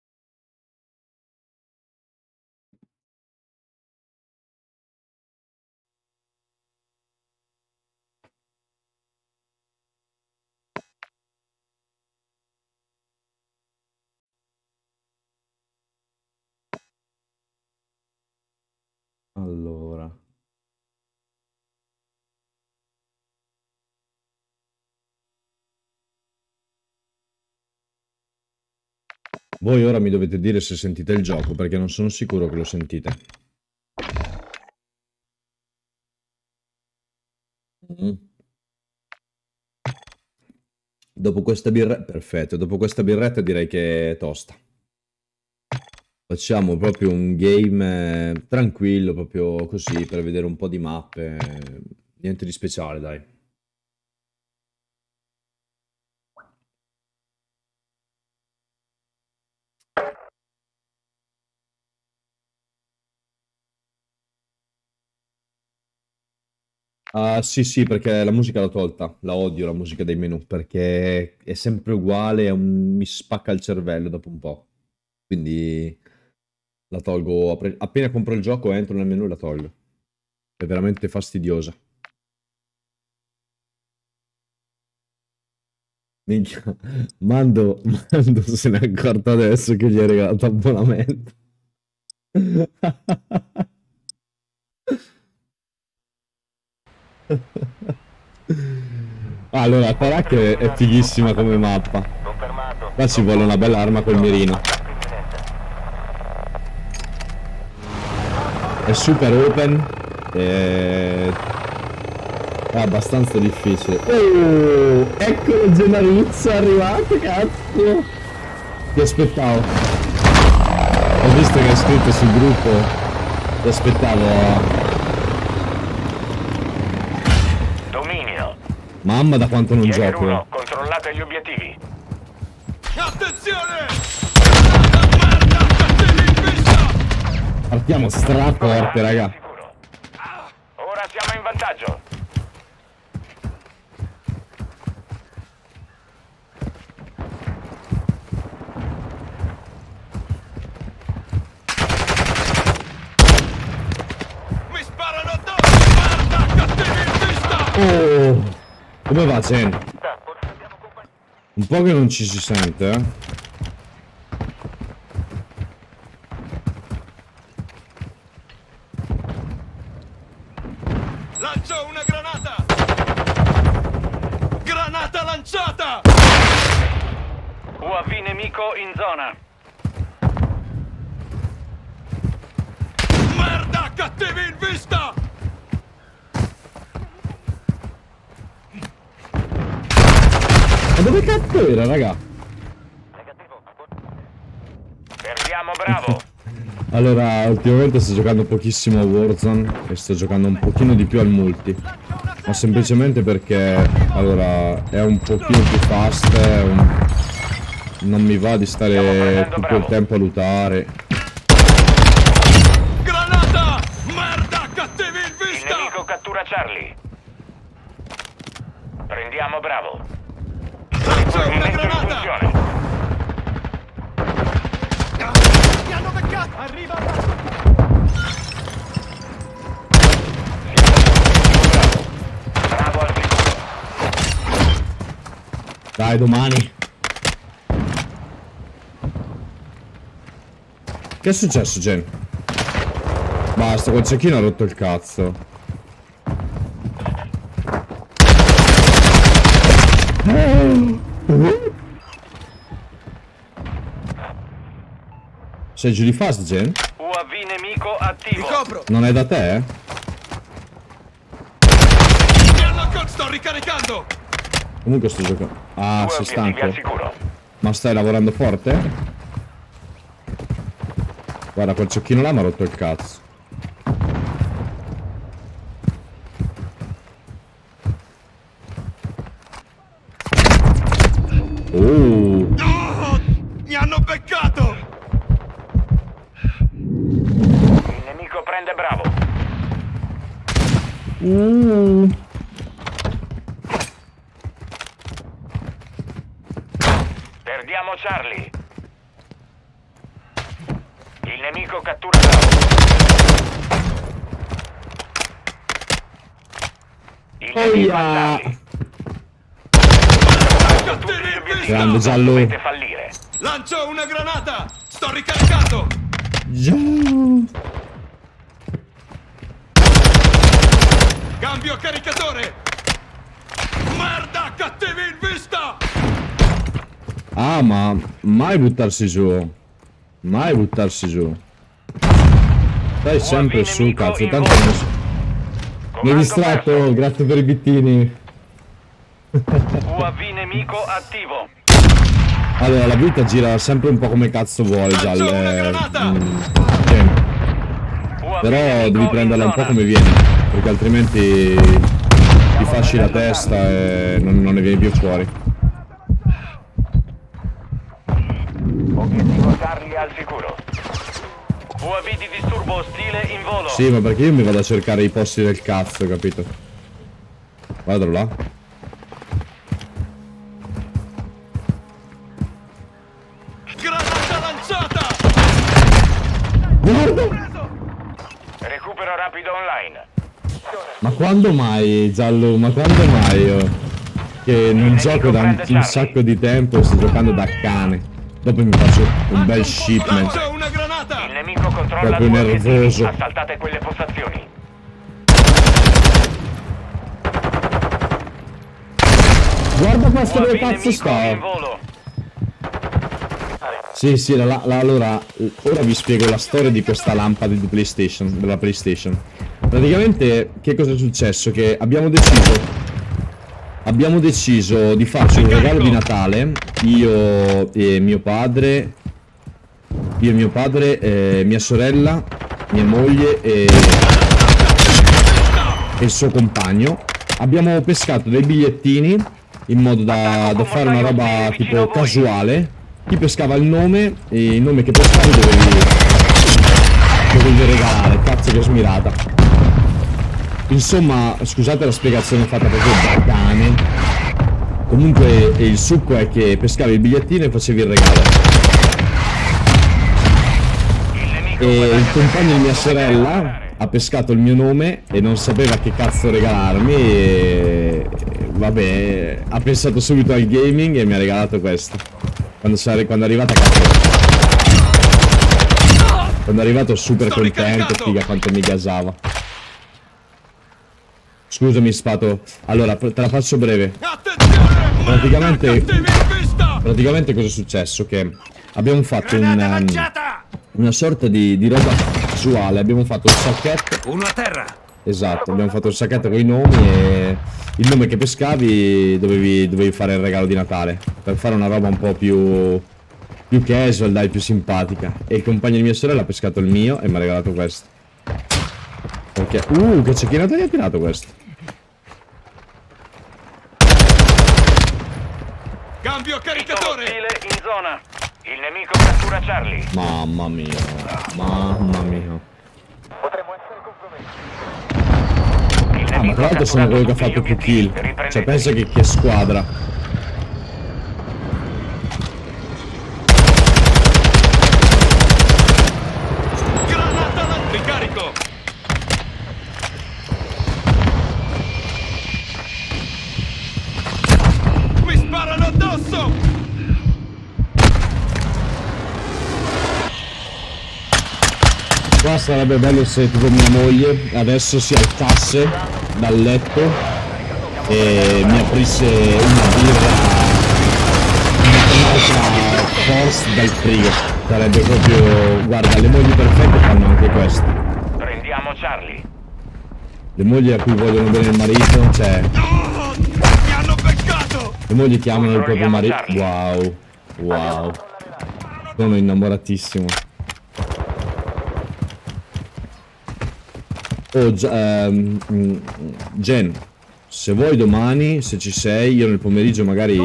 Allora. Voi ora mi dovete dire se sentite il gioco, perché non sono sicuro che lo sentite. Mm. Dopo questa birretta, perfetto, dopo questa birretta direi che è tosta. Facciamo proprio un game eh, tranquillo, proprio così, per vedere un po' di mappe. Niente di speciale, dai. Uh, sì, sì, perché la musica l'ho tolta, la odio la musica dei menu, perché è sempre uguale, è un- mi spacca il cervello dopo un po'. Quindi la tolgo, appre- appena compro il gioco entro nel menu e la tolgo. È veramente fastidiosa. Minchia, Mando, Mando se n'è accorto adesso che gli hai regalato abbonamento. Allora, Tarak è, è fighissima come mappa. Qua ci vuole una bella arma col mirino. È super open. E... è abbastanza difficile. Oh, ecco Gennaruzzo è arrivato, cazzo. Ti aspettavo. Ho visto che hai scritto sul gruppo. Ti aspettavo. Mamma da quanto non Jäger gioco. uno, controllate gli obiettivi. Attenzione! Partiamo straforte, raga. Sicuro. Ora siamo in vantaggio. Mi sparano addosso! Merda, cattivi in vista! Oh, come va, Zen? Un po' che non ci si sente, eh. Lancio una granata! Granata lanciata! U A V nemico in zona. Merda, cattivi in vista! Ma dove cazzo era, raga? Perdiamo Bravo. Allora, ultimamente sto giocando pochissimo a Warzone e sto giocando un pochino di più al multi. Ma semplicemente perché, allora, è un pochino più fast, è un... non mi va di stare tutto il tempo a lootare. Granata! Merda, cattivi in Il vista! nemico cattura Charlie. Prendiamo Bravo. Lancio una Movimento in granata! funzione. Mi hanno beccato! Arriva! Bravo al sicuro. Dai, domani. Che è successo, Gen? Basta, quel cecchino ha rotto il cazzo. Sei giù di fast, Gen? U A V nemico attivo. Copro! Non è da te, eh? Mi hanno accolto, sto ricaricando! Comunque sto giocando. Ah, Due sei obiettivi stanco. al sicuro. Ma stai lavorando forte? Guarda, quel cecchino là mi ha rotto il cazzo. Oh, Oh, mi hanno beccato! Il nemico prende Bravo. uh. Perdiamo Charlie. Il nemico cattura Bravo. Il nemico Oia. a Charlie. Cattivi in vista! Grande giallo. Dovete fallire. Lancio una granata! Sto ricaricando! Già. Cambio caricatore! Merda, cattivi in vista! Ah, ma mai buttarsi giù. Mai buttarsi giù. Stai sempre su, cazzo. Tanto mi mi hai Comando distratto. perso. Grazie per i bittini. U A V nemico attivo. Allora, la vita gira sempre un po' come cazzo vuole, giallo. Lancio una eh, granata! mm, sì. U A V Però nemico devi prenderla in un po' zona. come viene, perché altrimenti ti fasci la testa e non, non ne vieni più fuori. Obiettivo Charlie al sicuro. U A V di disturbo ostile in volo. Sì, ma perché io mi vado a cercare i posti del cazzo, capito? Vado là. Granata lanciata! Recupero rapido online. Ma quando mai, Giallo? Ma quando mai io? Che non gioco da un, un sacco di tempo e sto giocando da cane. Dopo mi faccio un bel shipment. Lancio una granata! Il nemico controlla Proprio due obiettivi. nervoso. Assaltate quelle postazioni. Guarda questo U A V dove cazzo nemico in sta. volo. Sì, sì, la, la- allora, ora vi spiego la storia di questa lampada di PlayStation, della PlayStation. Praticamente, che cosa è successo? Che abbiamo deciso... Abbiamo deciso di farci un regalo di Natale, io e mio padre, io e mio padre, eh, mia sorella, mia moglie e, e il suo compagno. abbiamo pescato dei bigliettini in modo da, da fare una roba tipo casuale. Chi pescava il nome e il nome che pescavi dovevi, dovevi regalare. Cazzo che smirata. Insomma, scusate la spiegazione fatta proprio da cane. Comunque il succo è che pescavi il bigliettino e facevi il regalo. E il compagno di mia sorella ha pescato il mio nome e non sapeva che cazzo regalarmi e vabbè, ha pensato subito al gaming e mi ha regalato questo. Quando, quando è arrivata cazzo, quando è arrivato super contento, figa quanto mi gasava. Scusami Spato, allora te la faccio breve. Praticamente praticamente cosa è successo? Che abbiamo fatto un, um, una sorta di, di roba casuale. Abbiamo fatto un sacchetto. Uno a terra. Esatto, abbiamo fatto il sacchetto con i nomi e il nome che pescavi dovevi, dovevi fare il regalo di Natale. Per fare una roba un po' più, più casual, dai, più simpatica. E il compagno di mia sorella ha pescato il mio e mi ha regalato questo. Perché... Uh, che cecchinata gli ha tirato questo? Cambio caricatore! In zona. Il nemico cattura Charlie. Mamma mia, mamma mia. Potremmo essere compromessi. Ah, ma tra l'altro sono quello che ha fatto più kill. Cioè, pensa che, che squadra. Granata da ricarico! Mi sparano addosso! Qua sarebbe bello se tipo mia moglie adesso si alzasse dal letto e mi aprisse una birra, un'altra Force dal frigo. Sarebbe proprio... Guarda, le mogli perfette fanno anche questo. Prendiamo Charlie. Le mogli a cui vogliono bene il marito, cioè... Oh, mi hanno beccato! Le mogli che amano il proprio marito... Wow, wow. Sono innamoratissimo. Oh, ehm, Gen, se vuoi domani, se ci sei, io nel pomeriggio magari...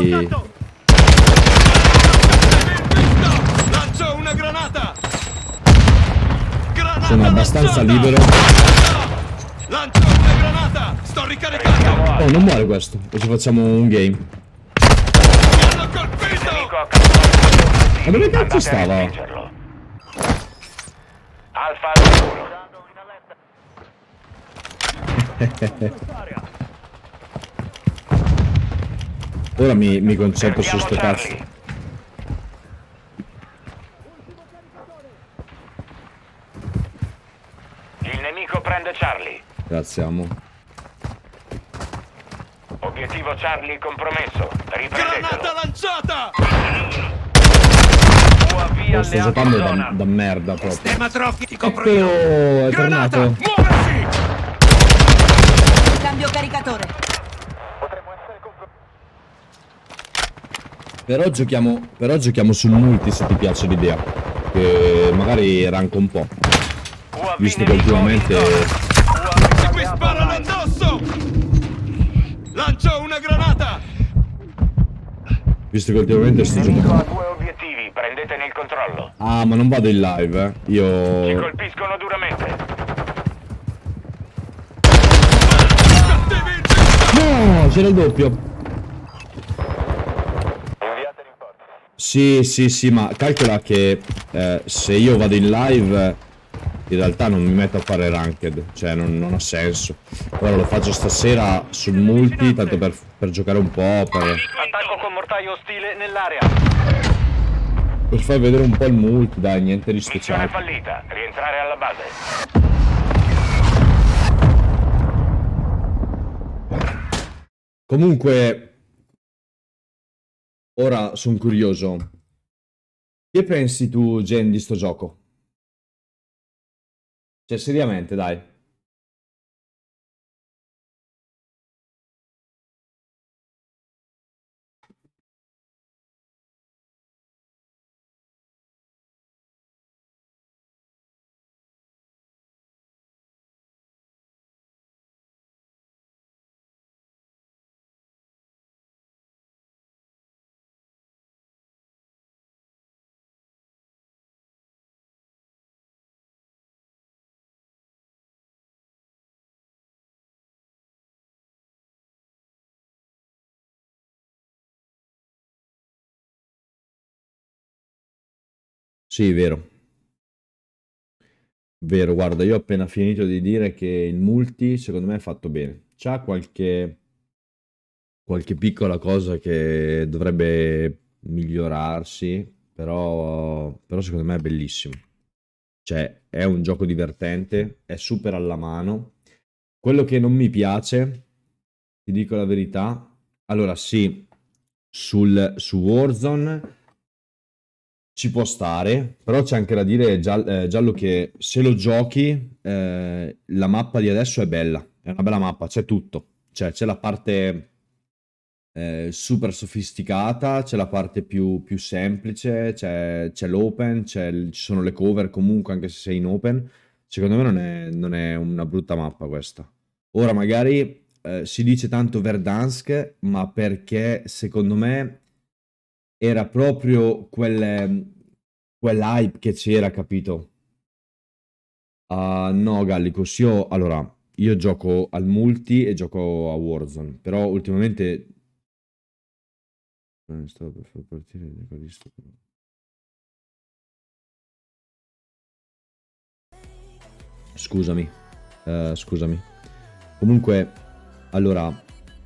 Lancio una granata! Granata Sono abbastanza lanciata! libero. Lancio una granata! Sto ricaricando! Oh, non muore questo. E ci facciamo un game. Mi hanno colpito! Ma dove cazzo stava? Alfa al sicuro. Ora mi, mi concentro su sto cazzo. Il nemico prende Charlie. Grazie, amo. Obiettivo Charlie compromesso. Granata Riprendetelo. lanciata! Avvia Oh, sto alleato giocando in da, zona. da merda proprio. Tema troppi, ti copro io! Eccolo, è Granata! tornato. Muoversi! Cambio caricatore. Potremmo essere compromessi. Però giochiamo, però giochiamo sul multi se ti piace l'idea. Che magari ranco un po'. U A V Visto che nemico ultimamente... in zona. Mi sparano addosso! Lancio una granata! Visto che ultimamente sto Nemico giocando... ha due obiettivi, prendetene il controllo. Ah, ma non vado in live, eh. Ci Io... colpiscono duramente. No, c'era il doppio. Inviate rinforzi. Sì, sì, sì, ma calcola che eh, se io vado in live in realtà non mi metto a fare ranked, cioè non, non ha senso. Ora lo faccio stasera sul multi, tanto per, per giocare un po', per, Attacco con mortaio ostile nell'area. per far vedere un po' il multi, dai, niente di Missione speciale. fallita. Rientrare alla base. Comunque, ora sono curioso. Che pensi tu, Gen, di sto gioco? Cioè, seriamente, dai. Sì, vero. Vero, guarda, io ho appena finito di dire che il multi secondo me è fatto bene. C'ha qualche, qualche piccola cosa che dovrebbe migliorarsi, però, però secondo me è bellissimo. Cioè, è un gioco divertente, è super alla mano. Quello che non mi piace, ti dico la verità, allora sì, sul, su Warzone ci può stare, però c'è anche da dire, Gial- eh, Giallo, che se lo giochi, eh, la mappa di adesso è bella, è una bella mappa, c'è tutto. Cioè, c'è la parte eh, super sofisticata, c'è la parte più, più semplice, c'è c'è l'open, c'è il- ci sono le cover comunque anche se sei in open. Secondo me non è, non è una brutta mappa questa. Ora magari eh, si dice tanto Verdansk, ma perché secondo me era proprio quel, quell'hype che c'era, capito? Ah, no, Gallicus, io allora io gioco al multi e gioco a Warzone, però ultimamente eh, stavo per far partire il callisto, però. Scusami, eh, scusami. Comunque, allora,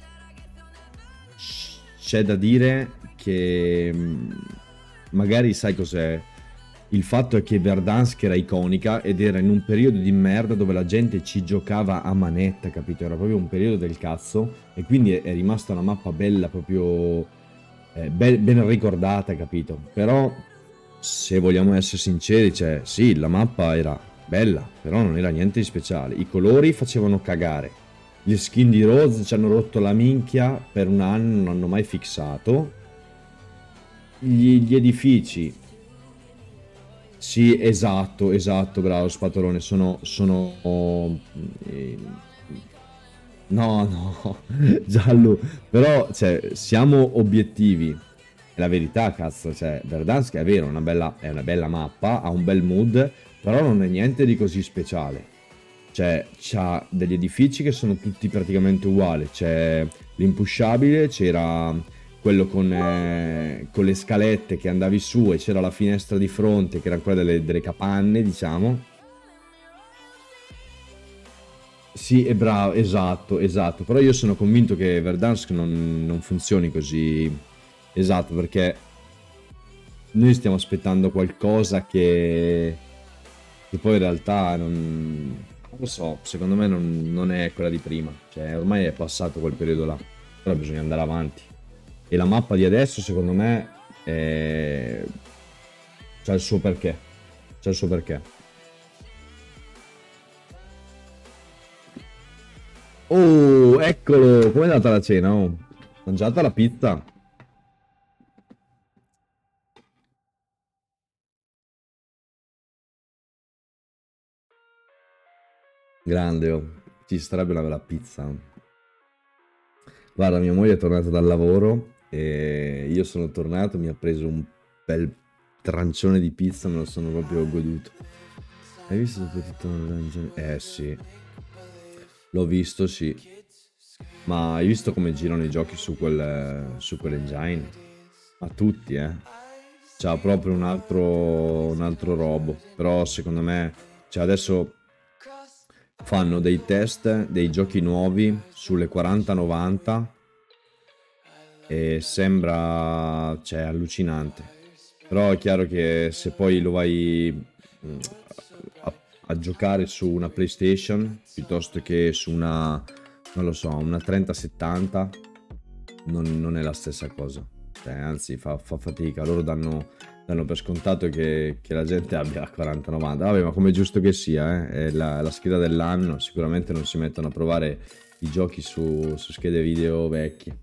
c'è da dire che mh, magari sai cos'è? Il fatto è che Verdansk era iconica ed era in un periodo di merda dove la gente ci giocava a manetta, capito? Era proprio un periodo del cazzo e quindi è, è rimasta una mappa bella, proprio eh, be- ben ricordata, capito? Però se vogliamo essere sinceri, cioè sì, la mappa era bella, però non era niente di speciale. I colori facevano cagare. Gli skin di Rose ci hanno rotto la minchia per un anno, non hanno mai fissato. Gli, gli edifici. Sì, esatto, esatto, bravo Spatolone, sono, sono, oh, eh, no, no, Giallo, però, cioè, siamo obiettivi, è la verità, cazzo, cioè, Verdansk è vero, è una bella, è una bella mappa, ha un bel mood, però non è niente di così speciale, cioè, c'ha degli edifici che sono tutti praticamente uguali, c'è l'impushabile, c'era quello con, eh, con le scalette che andavi su e c'era la finestra di fronte che era quella delle, delle capanne, diciamo. Sì, è bravo, esatto, esatto, però io sono convinto che Verdansk non, non funzioni così, esatto, perché noi stiamo aspettando qualcosa che, che poi in realtà non, non lo so, secondo me non, non è quella di prima, cioè ormai è passato quel periodo là, però bisogna andare avanti. E la mappa di adesso, secondo me, è... c'ha il suo perché. C'ha il suo perché. Oh, eccolo! Com'è andata la cena? Oh, mangiata la pizza? Grande, oh. Ci sarebbe una bella pizza. Guarda, mia moglie è tornata dal lavoro e io sono tornato, mi ha preso un bel trancione di pizza, me lo sono proprio goduto. Hai visto soprattutto l'arancione? Eh sì, l'ho visto, sì. Ma hai visto come girano i giochi su quel su quell'engine? Ma tutti, eh. C'ha proprio un altro un altro robo. Però secondo me, cioè adesso fanno dei test dei giochi nuovi sulle quaranta novanta e sembra, cioè, allucinante. Però è chiaro che se poi lo vai a, a giocare su una PlayStation piuttosto che su una, non lo so, una trenta settanta non, non è la stessa cosa, cioè, anzi fa, fa fatica. Loro danno, danno per scontato che, che la gente abbia la quaranta novanta. Vabbè, ma come è giusto che sia, eh? È la, la scheda dell'anno, sicuramente non si mettono a provare i giochi su, su schede video vecchie.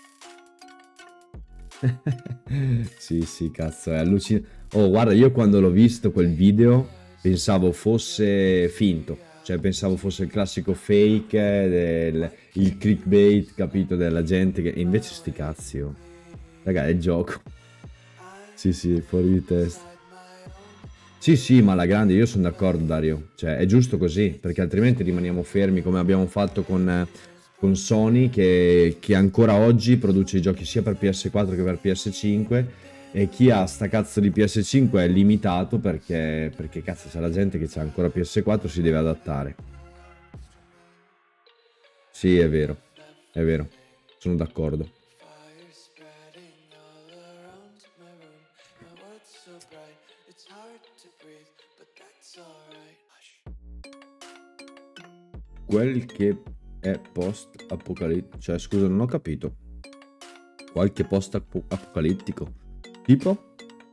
Sì, sì, cazzo, è allucinante. Oh, guarda, io quando l'ho visto quel video pensavo fosse finto, cioè pensavo fosse il classico fake, del, il clickbait, capito, della gente che... E invece sti cazzi, oh. Raga, è il gioco. Sì, sì, fuori di testa. Sì, sì, ma alla grande, io sono d'accordo, Dario. Cioè, è giusto così, perché altrimenti rimaniamo fermi come abbiamo fatto con, con Sony, che, che ancora oggi produce i giochi sia per P S quattro che per P S cinque, e chi ha sta cazzo di P S cinque è limitato perché, perché cazzo c'è la gente che c'ha ancora P S quattro, si deve adattare. Sì, è vero, è vero, sono d'accordo. Quel che è post apocalittico, cioè scusa, non ho capito. Qualche post apocalittico tipo?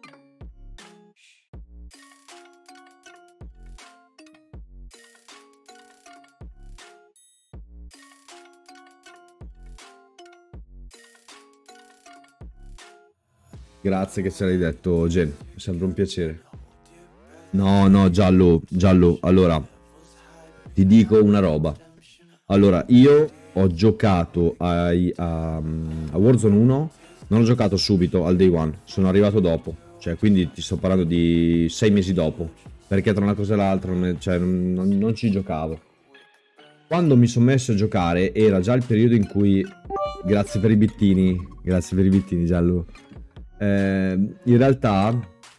Grazie che ce l'hai detto, Gen, è sempre un piacere. No, no, Giallo, Giallo, allora ti dico una roba. Allora, io ho giocato ai, a, a Warzone uno, non ho giocato subito al day one, sono arrivato dopo, cioè quindi ti sto parlando di sei mesi dopo, perché tra una cosa e l'altra non, cioè, non, non, non ci giocavo. Quando mi sono messo a giocare era già il periodo in cui, grazie per i bittini, grazie per i bittini Giallo, eh, in realtà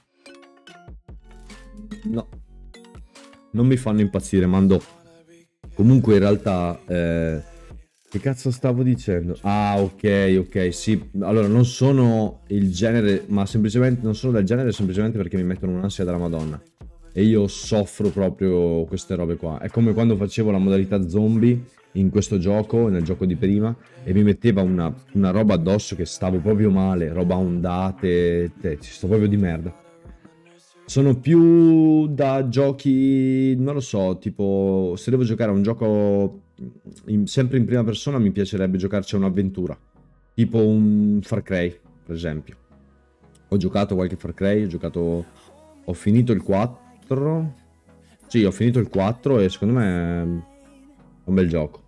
no, non mi fanno impazzire, mando. Comunque in realtà eh, che cazzo stavo dicendo? Ah, ok, ok, sì. Allora non sono il genere, ma semplicemente non sono del genere semplicemente perché mi mettono un'ansia della Madonna. E io soffro proprio queste robe qua. È come quando facevo la modalità zombie in questo gioco, nel gioco di prima, e mi metteva una, una roba addosso che stavo proprio male, roba a ondate, te, ci sto proprio di merda. Sono più da giochi, non lo so, tipo se devo giocare a un gioco in, sempre in prima persona mi piacerebbe giocarci a un'avventura, tipo un Far Cry per esempio. Ho giocato qualche Far Cry, ho giocato, ho finito il quattro, sì ho finito il quattro e secondo me è un bel gioco.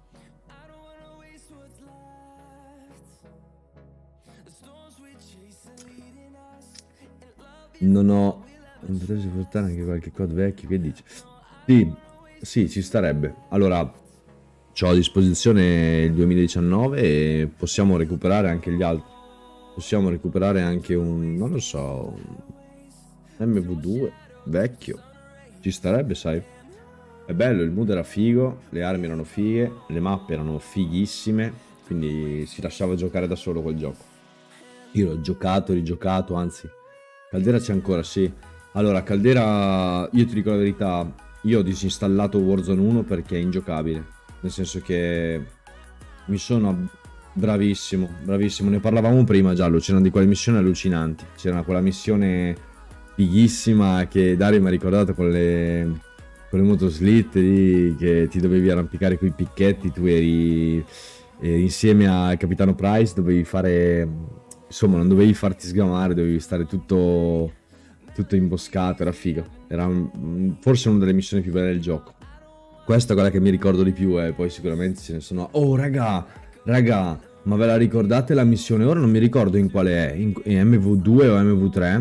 Non ho... Non potresti portare anche qualche code vecchio, che dici? Sì, sì, ci starebbe. Allora, ho a disposizione il duemiladiciannove e possiamo recuperare anche gli altri. Possiamo recuperare anche un, non lo so, un M V due vecchio. Ci starebbe, sai? È bello, il mood era figo, le armi erano fighe, le mappe erano fighissime, quindi si lasciava giocare da solo quel gioco. Io l'ho giocato, rigiocato, anzi, Caldera c'è ancora, sì. Allora, Caldera, io ti dico la verità, io ho disinstallato Warzone uno perché è ingiocabile, nel senso che mi sono... Bravissimo, bravissimo, ne parlavamo prima Giallo, c'erano di quelle missioni allucinanti, c'era quella missione fighissima che Dario mi ha ricordato con le, con le motoslit lì, che ti dovevi arrampicare coi picchetti, tu eri, eri insieme a Capitano Price, dovevi fare, insomma non dovevi farti sgamare, dovevi stare tutto, tutto imboscato, era figo, era un, forse una delle missioni più belle del gioco. Questa è quella che mi ricordo di più e poi sicuramente ce ne sono... Oh raga, raga, ma ve la ricordate la missione? Ora non mi ricordo in quale è, in, in M V due o M V tre?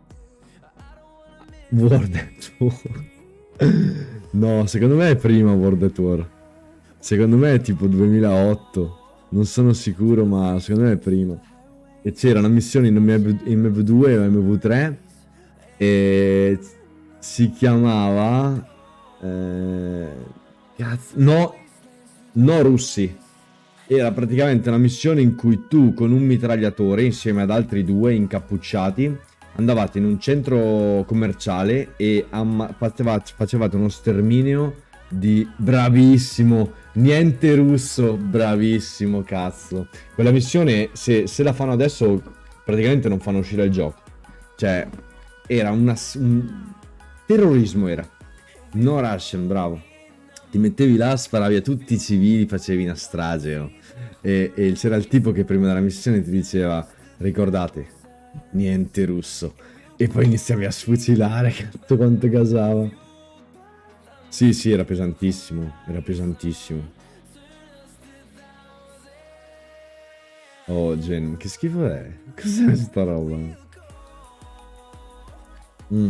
World at War. No, secondo me è prima World at War. Secondo me è tipo duemilaotto. Non sono sicuro, ma secondo me è prima. E c'era una missione in M V due o M V tre e si chiamava... Eh, cazzo, no, no russi. Era praticamente una missione in cui tu con un mitragliatore insieme ad altri due incappucciati andavate in un centro commerciale e facevate, facevate uno sterminio di... Bravissimo, niente russo, bravissimo, cazzo. Quella missione, se, se la fanno adesso, praticamente non fanno uscire il gioco. Cioè, era una, un terrorismo, era. No Russian, bravo. Ti mettevi là, sparavi a tutti i civili, facevi una strage, oh. e, e c'era il tipo che prima della missione ti diceva, ricordate, niente russo, e poi iniziavi a sfucilare, cazzo quanto gasava. Sì, sì, era pesantissimo, era pesantissimo. Oh, Gen, che schifo è? Cos'è questa roba? Mm.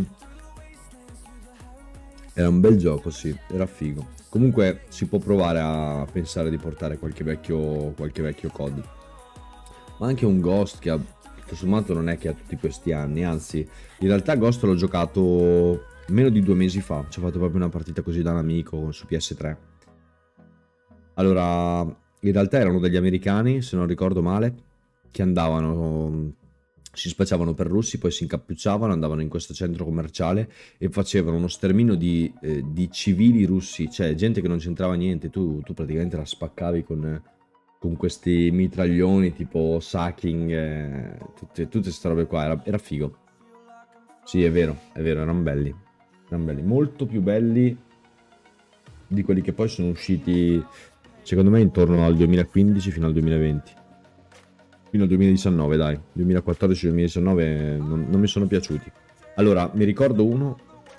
Era un bel gioco, sì, era figo. Comunque si può provare a pensare di portare qualche vecchio, qualche vecchio C O D. Ma anche un Ghost che ha tutto sommato non è che ha tutti questi anni, anzi in realtà Ghost l'ho giocato meno di due mesi fa, ci ho fatto proprio una partita così da un amico su P S tre. Allora, in realtà erano degli americani, se non ricordo male, che andavano, si spacciavano per russi, poi si incappucciavano, andavano in questo centro commerciale e facevano uno sterminio di, eh, di civili russi, cioè gente che non c'entrava niente, tu, tu praticamente la spaccavi con, con questi mitraglioni tipo Sacking, eh, tutte, tutte queste robe qua, era, era figo. Sì, è vero, è vero, erano belli, erano belli, molto più belli di quelli che poi sono usciti, secondo me, intorno al duemilaquindici fino al duemilaventi. Fino al duemiladiciannove, dai. duemilaquattordici duemiladiciannove non, non mi sono piaciuti. Allora, mi ricordo uno...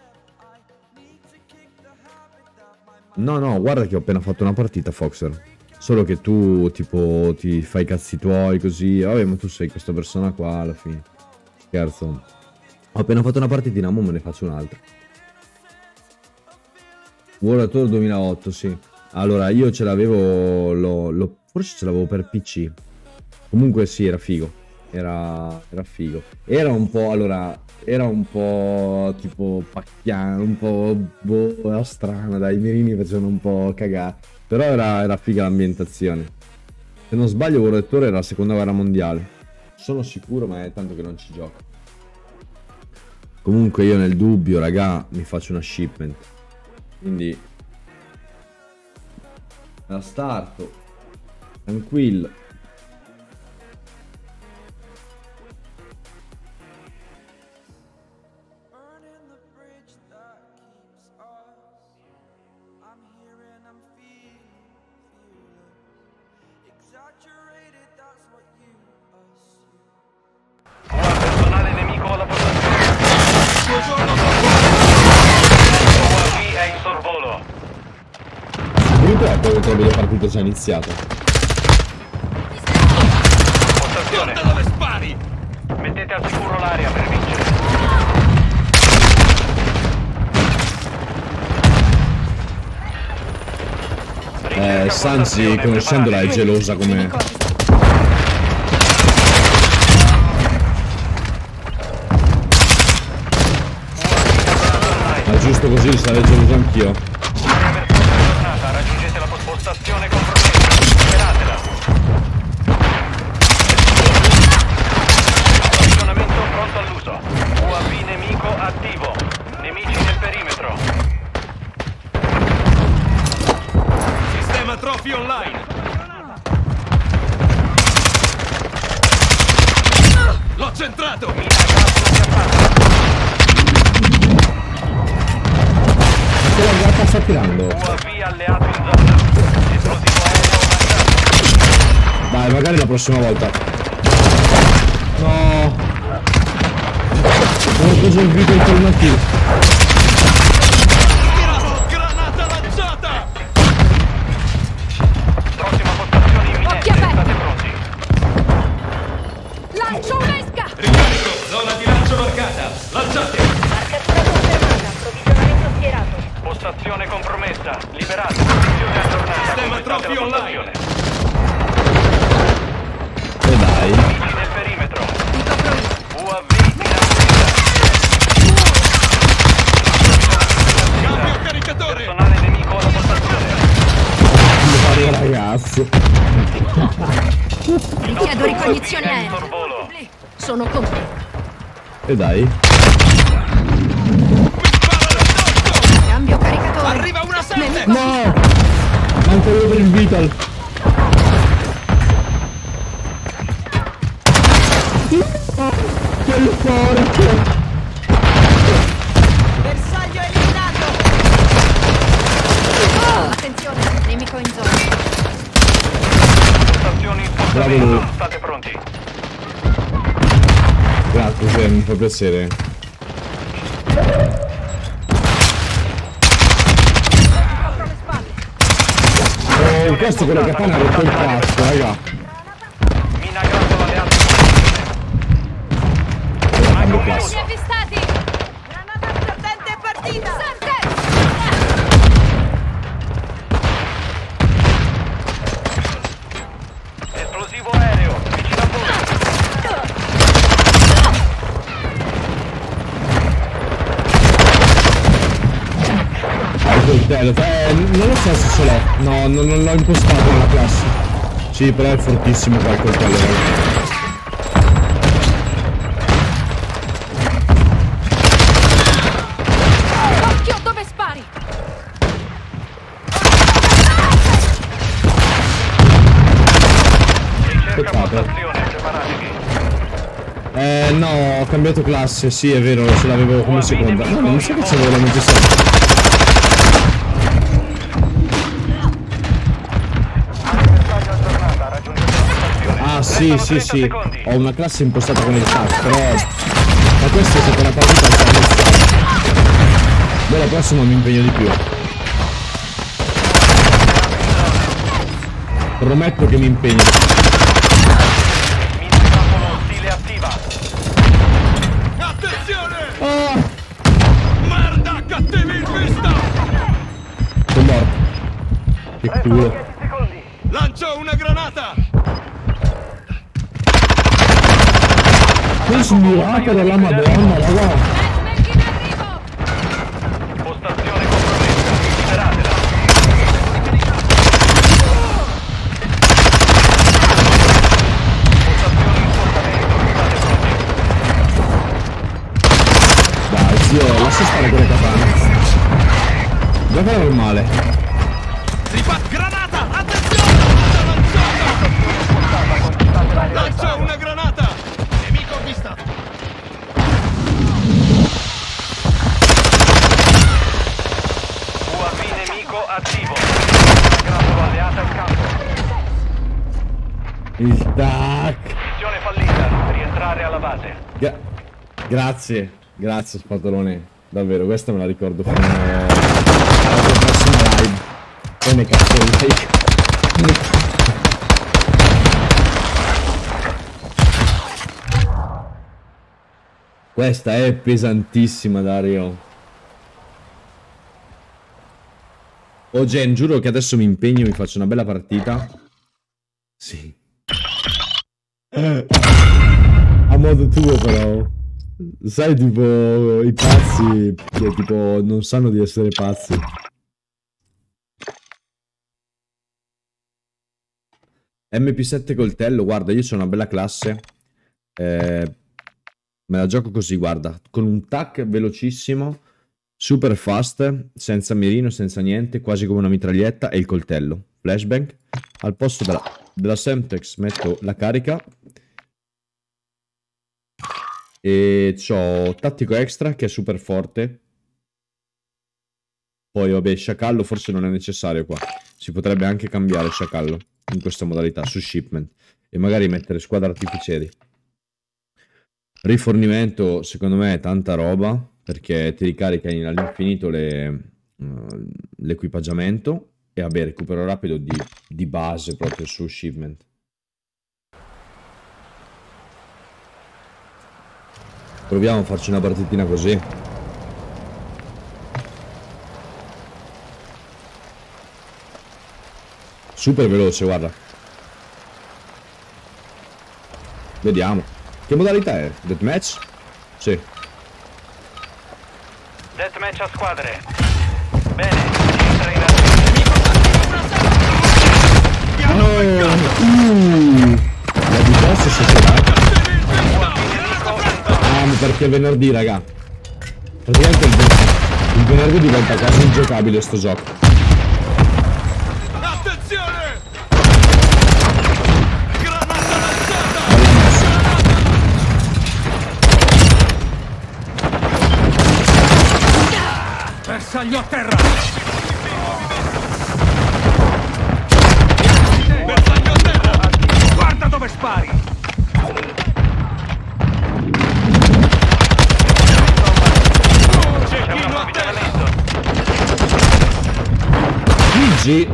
No, no, guarda che ho appena fatto una partita, Foxer. Solo che tu, tipo, ti fai i cazzi tuoi, così. Vabbè, ma tu sei questa persona qua, alla fine. Scherzo. Ho appena fatto una partitina, mo me ne faccio un'altra. World Tour duemilaotto, sì. Allora, io ce l'avevo, lo, lo, forse ce l'avevo per P C. Comunque sì, era figo. Era, era figo. Era un po', allora, era un po' tipo pacchiano, un po' boh, strano, dai, i mirini facevano un po' cagare. Però era, era figa l'ambientazione. Se non sbaglio, World Tour era la seconda guerra mondiale. Sono sicuro, ma è tanto che non ci gioco. Comunque io nel dubbio, raga, mi faccio una shipment. Quindi... la starto tranquillo. Un personale nemico alla postazione. U A V è in sorvolo. Addirittura è quello che trovi la partita già iniziata. Postazione. Guarda dove spari! Mettete al sicuro l'area per vincere. Eh, Sanji, conoscendola, è gelosa come... Ma giusto così sarei geloso anch'io. Raggiungete la postazione compromessa. Liberatela. Posizionamento pronto all'uso. U A V nemico attivo. Nemici nel perimetro. Sistema Trophy online! L'ho centrato! Mina gas schiaffata. Che la guarda sta tirando. U A V alleato in zona. Esplosivo aereo lanciato. Dai, magari la prossima volta. No. Ho preso il video alternativo. Granata lanciata! Prossima postazione imminente. State pronti. Lancio un'esca! Ricarico! Zona di lancio marcata! Lanciate! Marcatura confermata, approvvigionamento schierato. Postazione compromessa. Liberate. Posizione aggiornata. Sistema Completate Trophy la online! postazione. E dai. Nemici nel perimetro. U A V in attesa. Cambio caricatore! Personale nemico alla postazione. Mario ragazzo. Richiedo ricognizione U A V è in aerea. sorvolo. Sono con te. E dai. Cambio caricatore. Arriva una sette! No! Manco io per il Vital. Quel porco! Bersaglio eliminato. Oh, attenzione, nemico in zona. Postazioni in Bravo lui. spostamento. State pronti. Grazie, sì, mi fa piacere. Copro le spalle. Oh, questo è quello che fa una rotto il cazzo, raga. Mina gas alleato. Ora cambio classe. avvistati. Granata perdente partita. Sante. Esplosivo aereo. Vicino a voi. coltello. Eh, non lo so se ce l'ho. No, non, non l'ho impostato nella classe. Sì, però è fortissimo qua il coltello. Occhio, dove spari? Peccato. Eh no, ho cambiato classe, sì è vero, ce l'avevo come seconda. No, non so che c'avevo la necessità. Ah sì, sì, sì, ho una classe impostata con il tac, però... Ma questa è stata una partita che ho iniziato. Poi la prossima mi impegno di più. Prometto che mi impegno. Oh. Merda, cattivi in vista! Sono morto. Che culo. Lancio una granata! Questo mirato della Madonna, raga. Postazione compromessa, liberatela. Postazione in portamento, state pronti. Dai, zio, lascia stare quelle katana. Gioca normale. Ripat granata! Attenzione! Lanciata! Lancia una granata! Nemico avvistato! U A V nemico attivo. Grado alleata in campo. Il tac. Missione fallita. Rientrare alla base. Gra grazie, grazie Spatolone. Davvero, questa me la ricordo fino alla prossima live. Poi ne cazzo di like. Questa è pesantissima, Dario. Oh Gen, giuro che adesso mi impegno e mi faccio una bella partita. Sì. A modo tuo però. Sai tipo i pazzi che tipo non sanno di essere pazzi. M P sette coltello, guarda, io c'ho una bella classe. Eh, me la gioco così, guarda, con un tac velocissimo, super fast, senza mirino, senza niente, quasi come una mitraglietta, e il coltello. Flashbang. Al posto della, della Semtex metto la carica. E c'ho tattico extra che è super forte. Poi vabbè, sciacallo forse non è necessario qua. Si potrebbe anche cambiare sciacallo in questa modalità su shipment e magari mettere squadra artificieri. Rifornimento secondo me è tanta roba perché ti ricarica all'infinito uh, l'equipaggiamento e vabbè, recupero rapido di, di base proprio su shipment. Proviamo a farci una partitina così. Super veloce, guarda. Vediamo. Che modalità è? Deathmatch? Sì. Deathmatch a squadre. Bene, entra in azione. Oh, uh, la difesa si è Ah, ma perché è venerdì, raga. Praticamente il, il venerdì diventa quasi ingiocabile sto gioco. Attenzione! Granata lanciata! Bersaglio a terra! Bersaglio a terra! Guarda dove spari! G.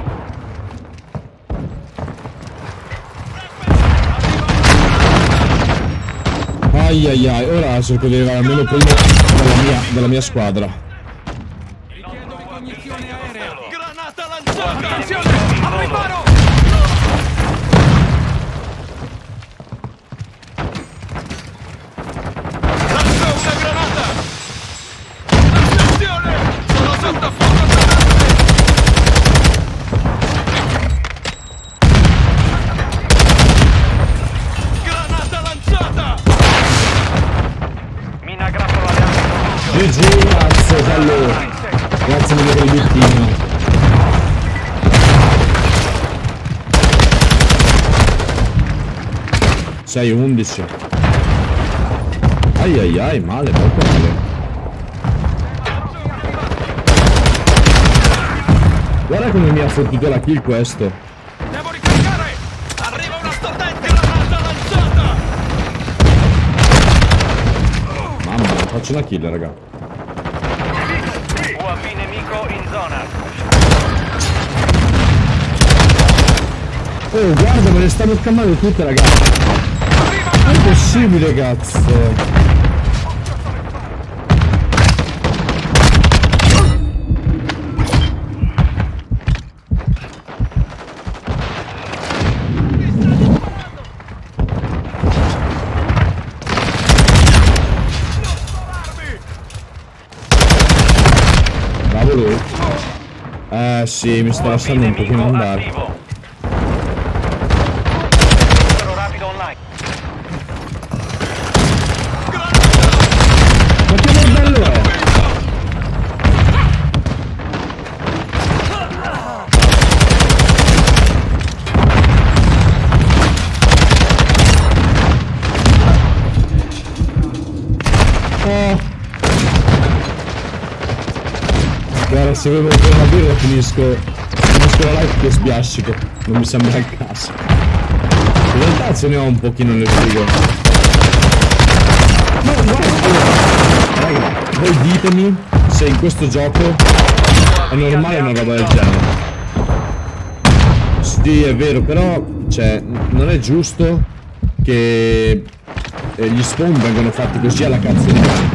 Ai ai ai, ora cerco di arrivare almeno prima della mia, della mia squadra. Richiedo ricognizione aerea! Granata lanciata! Attenzione! Al riparo! Lancio una granata! Attenzione! Sono sotto fuoco! Sì, cazzo, salve. Grazie mille per il bittino. sei undici. Ai ai ai, male, molto male. Guarda come mi ha fottuto la kill questo. Devo ricaricare! Arriva una stordente granata lanciata! Mamma mia, faccio una kill, raga. U A V nemico in zona. Oh, guarda, me le stanno scammando tutte, ragazzi. Non è possibile, cazzo. Bravo lui. Eh sì, mi sta lasciando un pochino andare. Rapido online. Ma che bordello è? Oh. Guarda, se avevo ancora una birra finisco finisco la live che sbiascico. Non mi sembra il caso. In realtà ce ne ho un pochino nel frigo. No, guarda, raga, voi ditemi se in questo gioco è normale una roba del genere. Sì, è vero, però cioè non è giusto che eh, gli spawn vengono fatti così alla cazzo di mano.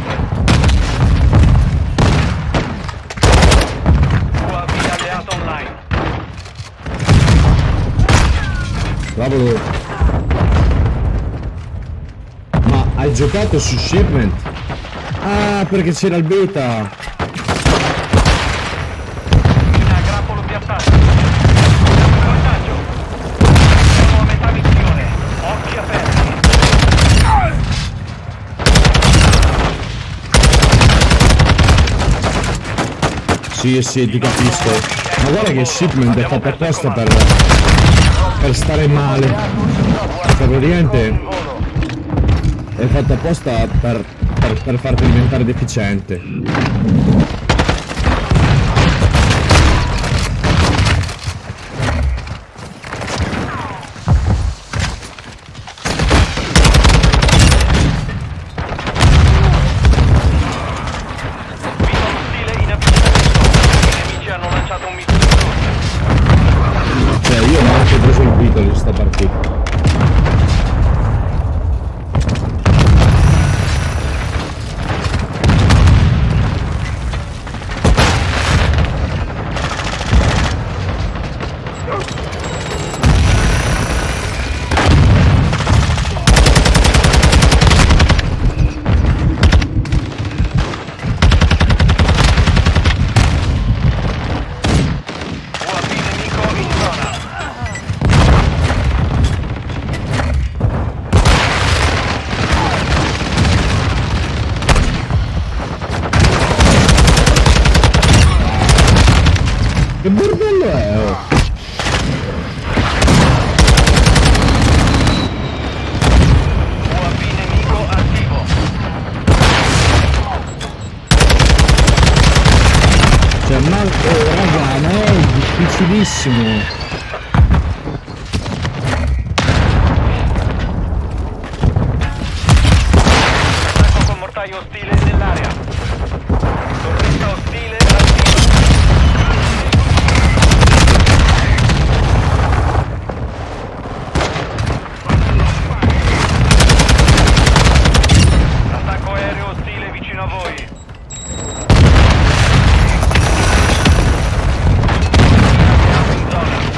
Bravo lui. Ma hai giocato su Shipment? Ah, perché c'era il beta. Una grappolo piattato. Vantaggio. Siamo a metà missione. Occhi aperti. Sì, sì, ti capisco. Ma guarda che Shipment è fatto apposta per... per stare male. Cioè, praticamente è fatto apposta per, per, per farti diventare deficiente. Cioè io non ho anche preso il titolo di sta partita. Che bordello è? Oh? U A V nemico attivo. Cioè, ma oh, raga, no, è difficilissimo. Attacco con mortaio ostile nell'area. Torretta ostile attiva. Attacco aereo ostile vicino a voi. In zona.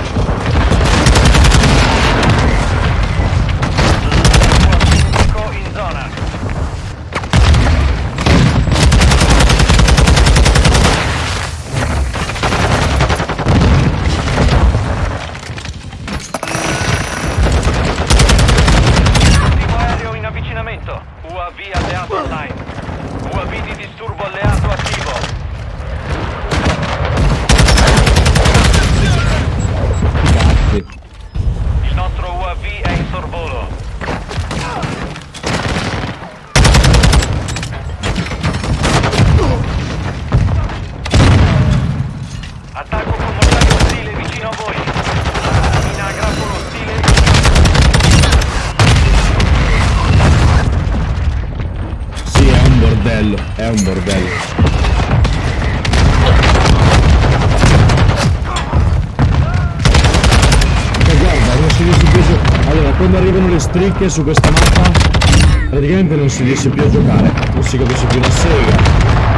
bordello, è un bordello. E guarda, non si riesce più a giocare. Allora, quando arrivano le strisce su questa mappa, praticamente non si riesce più a giocare, non si capisce più una sega.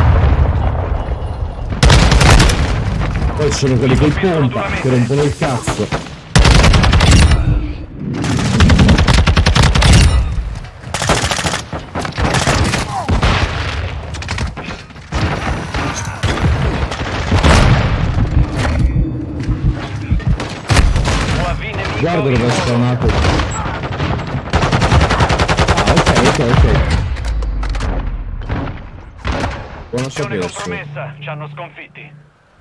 Poi ci sono quelli col pompa che rompono il cazzo. Guarda dove è spawnato. Ah, ok, ok, ok. Buona sapersi. Compromessa, ci hanno sconfitti.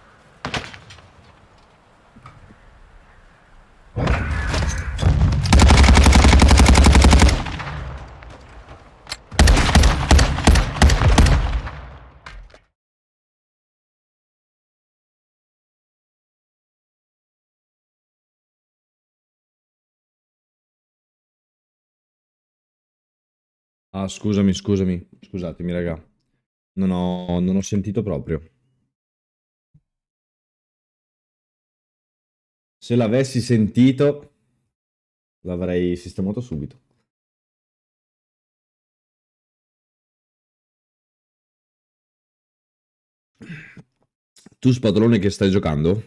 Ah, scusami, scusami, scusatemi, raga. Non ho, non ho sentito proprio. Se l'avessi sentito, l'avrei sistemato subito. Tu, Spadolone, che stai giocando?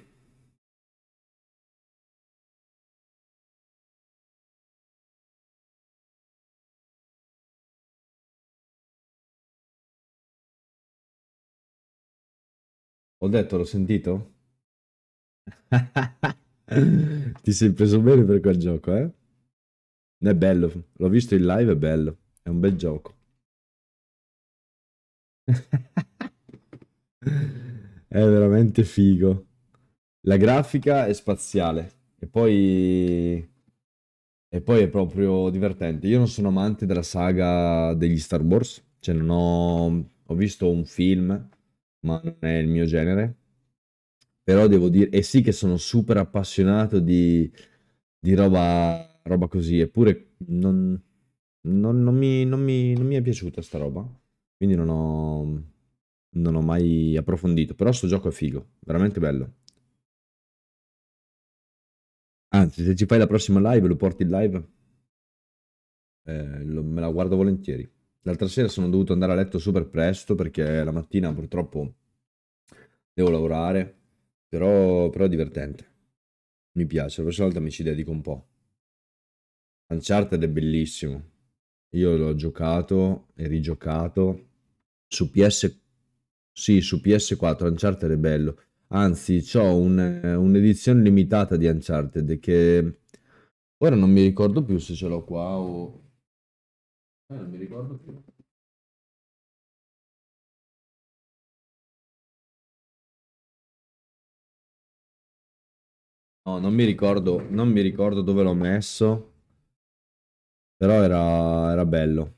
Ho detto, l'ho sentito? Ti sei preso bene per quel gioco, eh? È bello, l'ho visto in live, è bello. È un bel gioco. È veramente figo. La grafica è spaziale. E poi... E poi è proprio divertente. Io non sono amante della saga degli Star Wars. Cioè non ho... Ho visto un film, ma non è il mio genere. Però devo dire... E sì che sono super appassionato di, di roba, roba così. Eppure non, non, non, mi, non, mi, non mi è piaciuta sta roba. Quindi non ho... Non ho mai approfondito. Però sto gioco è figo. Veramente bello. Anzi, se ci fai la prossima live, lo porti in live, eh, lo- me la guardo volentieri. L'altra sera sono dovuto andare a letto super presto perché la mattina purtroppo devo lavorare, però, però è divertente. Mi piace, la prossima volta mi ci dedico un po'. Uncharted è bellissimo. Io l'ho giocato e rigiocato su P S... Sì, su P S quattro, Uncharted è bello. Anzi, c'ho un- un'edizione limitata di Uncharted che ora non mi ricordo più se ce l'ho qua o... Eh, non mi ricordo più. No, non mi ricordo, non mi ricordo dove l'ho messo, però era, era bello.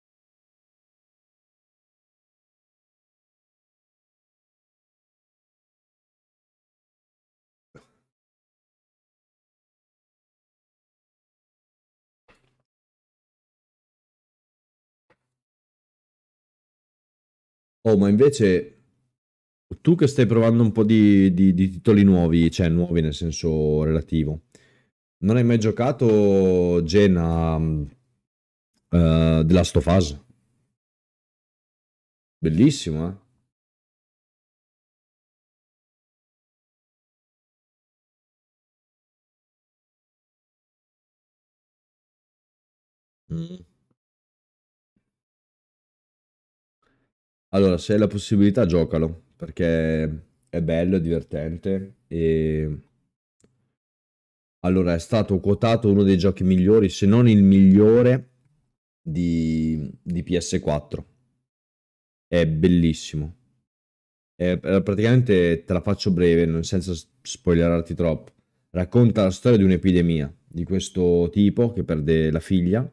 Oh, ma invece tu che stai provando un po' di, di- di titoli nuovi, cioè nuovi nel senso relativo, non hai mai giocato Gen a mm, eh, The Last of Us? Bellissimo, eh? Mm. Allora, se hai la possibilità, giocalo, perché è bello, è divertente e... Allora, è stato quotato uno dei giochi migliori, se non il migliore, di, di P S quattro. È bellissimo. È- è- praticamente te la faccio breve, non- senza s- spoilerarti troppo. Racconta la storia di un'epidemia di questo tipo che perde la figlia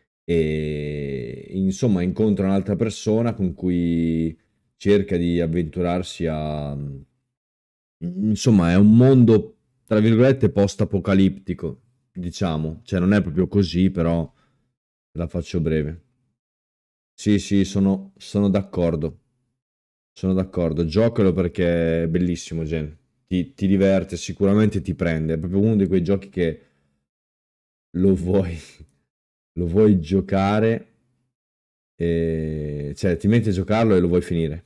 e insomma incontra un'altra persona con cui cerca di avventurarsi a... Insomma, è un mondo, tra virgolette, post-apocalittico, diciamo. Cioè, non è proprio così, però te la faccio breve. Sì, sì, sono, sono d'accordo. Sono d'accordo. Giocalo perché è bellissimo, Gen. Ti, ti diverte, sicuramente ti prende. È proprio uno di quei giochi che lo vuoi, lo vuoi giocare e... cioè ti metti a giocarlo e lo vuoi finire.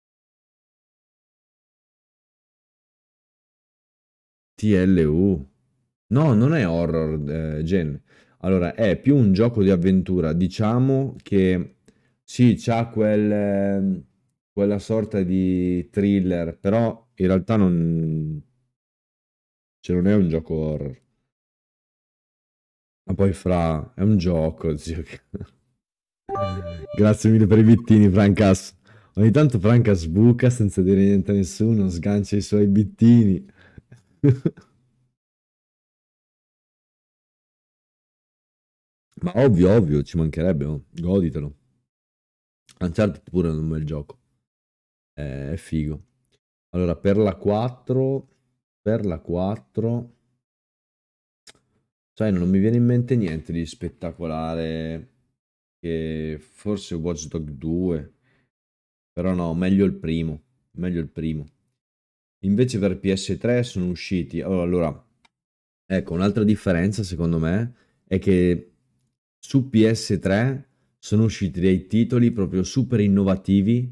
T L U. No, non è horror, eh, Gen. Allora, è più un gioco di avventura. Diciamo che sì, c'ha quel, ehm, quella sorta di thriller, però in realtà non, cioè, non è un gioco horror. Ma poi fra, è un gioco, zio. che- Grazie mille per i bittini, Francas. Ogni tanto Francas buca senza dire niente a nessuno, sgancia i suoi bittini. Ma ovvio, ovvio, ci mancherebbe, oh. Goditelo. Uncharted pure è un bel gioco. Eh, È figo. Allora, per la quattro, per la quattro, sai, non mi viene in mente niente di spettacolare. Che forse Watch Dog due, però no, meglio il primo. Meglio il primo. Invece per P S tre sono usciti. Allora, allora, ecco, un'altra differenza secondo me è che su P S tre sono usciti dei titoli proprio super innovativi.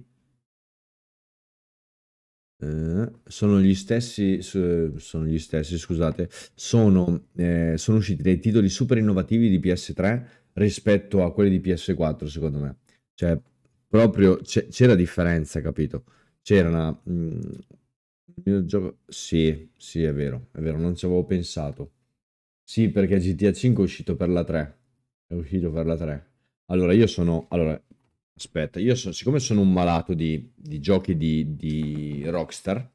Eh, sono gli stessi, su- sono gli stessi, scusate, sono, eh, sono usciti dei titoli super innovativi di P S tre rispetto a quelli di P S quattro, secondo me. Cioè, proprio c'è- c'era differenza, capito? C'era una... mm, il gioco- Sì, sì, è vero, è vero, non ci avevo pensato. Sì, perché G T A cinque è uscito per la tre. È uscito per la tre. Allora, io sono... Allora, aspetta, io so- siccome sono un malato di, di giochi di, di Rockstar,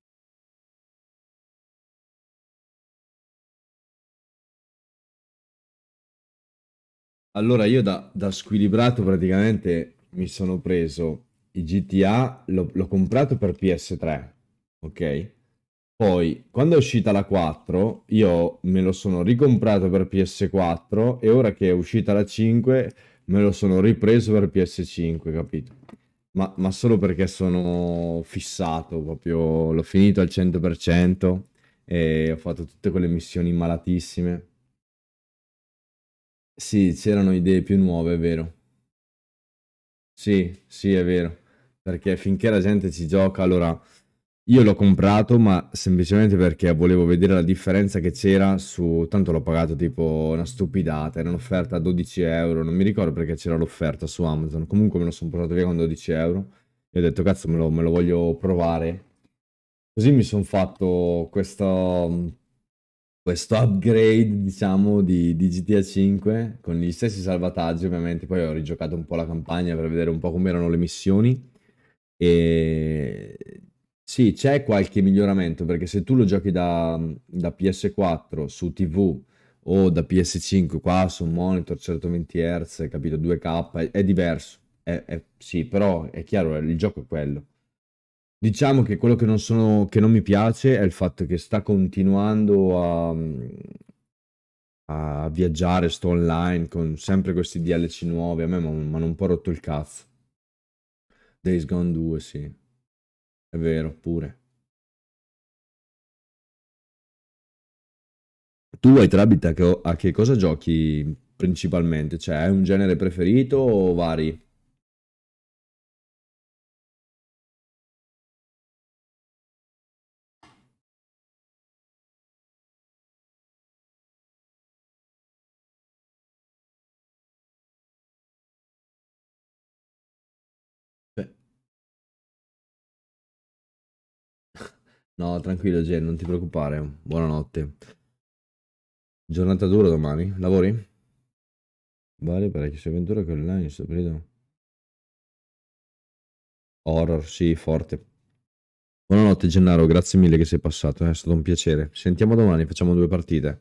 allora io da, da squilibrato praticamente mi sono preso i G T A, l'ho l'ho comprato per P S tre, ok? Poi, quando è uscita la quattro, io me lo sono ricomprato per P S quattro e ora che è uscita la cinque me lo sono ripreso per P S cinque, capito? Ma, ma solo perché sono fissato, proprio l'ho finito al cento per cento e ho fatto tutte quelle missioni malatissime. Sì, c'erano idee più nuove, è vero. Sì, sì, è vero. Perché finché la gente ci gioca, allora io l'ho comprato, ma semplicemente perché volevo vedere la differenza che c'era su... Tanto l'ho pagato tipo una stupidata, era un'offerta a dodici euro, non mi ricordo perché c'era l'offerta su Amazon. Comunque me lo sono portato via con dodici euro e ho detto, cazzo, me lo, me lo voglio provare. Così mi sono fatto questo, questo upgrade, diciamo, di, di G T A cinque con gli stessi salvataggi, ovviamente. Poi ho rigiocato un po' la campagna per vedere un po' come erano le missioni. E sì, c'è qualche miglioramento perché se tu lo giochi da, da P S quattro su T V o da P S cinque qua su un monitor centoventi hertz, capito, due K, è, è diverso. È- è- sì, però è chiaro, il gioco è quello. Diciamo che quello che non sono, che non mi piace è il fatto che sta continuando a, a viaggiare, sto online con sempre questi D L C nuovi. A me mi hanno un po' rotto il cazzo. Days Gone due, sì, è vero, pure. Tu hai Trabit a che, a che cosa giochi principalmente? Cioè, hai un genere preferito o vari? Beh, no, tranquillo, Gen, non ti preoccupare. Buonanotte. Giornata dura domani? Lavori? Vari parecchie avventure che online in questo periodo. Horror, sì, forte. Buonanotte, Gennaro, grazie mille che sei passato, è stato un piacere. Sentiamo domani, facciamo due partite.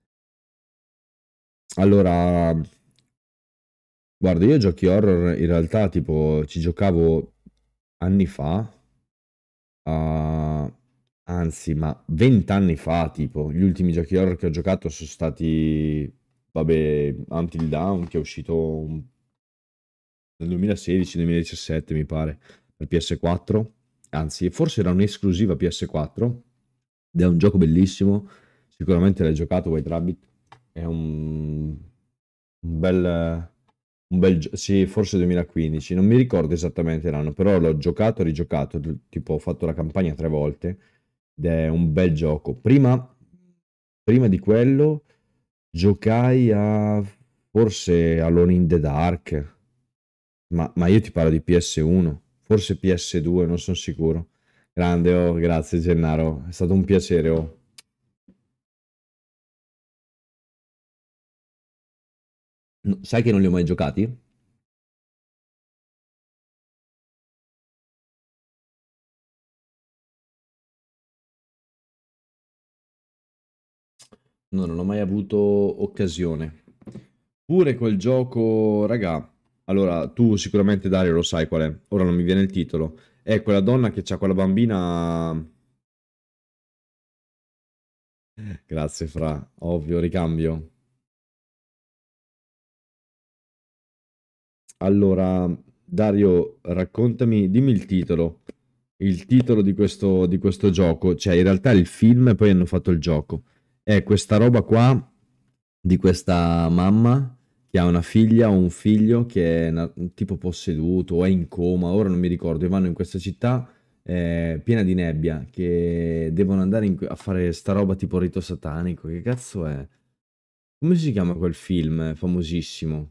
Allora, guarda, io giochi horror in realtà tipo ci giocavo anni fa. Ah, anzi, ma vent'anni fa, tipo, gli ultimi giochi horror che ho giocato sono stati, vabbè, Until Dawn, che è uscito un nel duemilasedici duemiladiciassette mi pare, per P S quattro, anzi forse era un'esclusiva P S quattro, ed è un gioco bellissimo, sicuramente l'hai giocato White Rabbit, è un, un bel... Un bel gio- sì, forse duemilaquindici, non mi ricordo esattamente l'anno, però l'ho giocato e rigiocato, tipo ho fatto la campagna tre volte ed è un bel gioco. Prima, prima di quello giocai a forse Alone in the Dark, ma, ma io ti parlo di P S uno, forse P S due, non sono sicuro. Grande, oh, grazie Gennaro, è stato un piacere, oh. No, sai che non li ho mai giocati? No, non ho mai avuto occasione. Pure quel gioco, raga. Allora, tu sicuramente Dario lo sai qual è. Ora non mi viene il titolo. È quella donna che c'ha quella bambina. Grazie, Fra. Ovvio, ricambio. Allora, Dario, raccontami, dimmi il titolo. Il titolo di questo, di questo gioco. Cioè, in realtà è il film e poi hanno fatto il gioco. È questa roba qua di questa mamma che ha una figlia o un figlio che è na- tipo posseduto o è in coma, ora non mi ricordo, e vanno in questa città eh, piena di nebbia che devono andare in que- a fare sta roba tipo rito satanico. Che cazzo è? Come si chiama quel film famosissimo?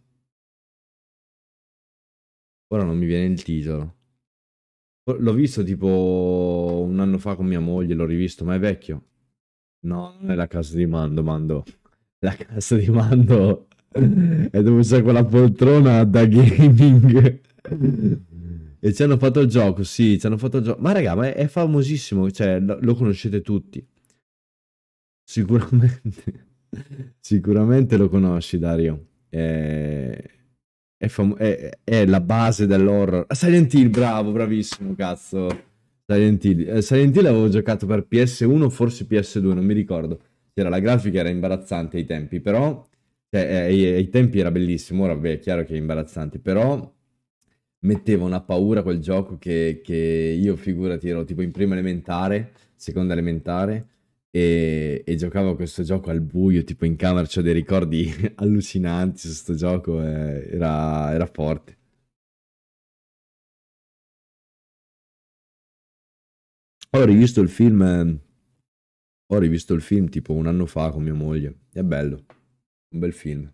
Ora non mi viene il titolo. L'ho visto tipo un anno fa con mia moglie, l'ho rivisto, ma è vecchio. No, non è la casa di Mando, Mando. La casa di Mando è dove c'è quella poltrona da gaming. E ci hanno fatto il gioco, sì, ci hanno fatto il gioco. Ma raga, ma è, è famosissimo, cioè lo, lo conoscete tutti. Sicuramente. Sicuramente lo conosci, Dario. È, è, famo- è- è la base dell'horror. Ah, Silent Hill, bravo, bravissimo, cazzo. Silent Hill. Eh, Silent Hill avevo giocato per P S uno, forse P S due, non mi ricordo. C'era la grafica, era imbarazzante ai tempi, però cioè, eh, ai, ai tempi era bellissimo. Ora, beh, è chiaro che è imbarazzante, però metteva una paura quel gioco che, che io, figurati, ero tipo in prima elementare, seconda elementare, e, e giocavo a questo gioco al buio, tipo in camera, c'ho dei ricordi allucinanti su sto gioco, eh, era, era forte. Ho rivisto il film, eh, ho rivisto il film tipo un anno fa con mia moglie, è bello, un bel film.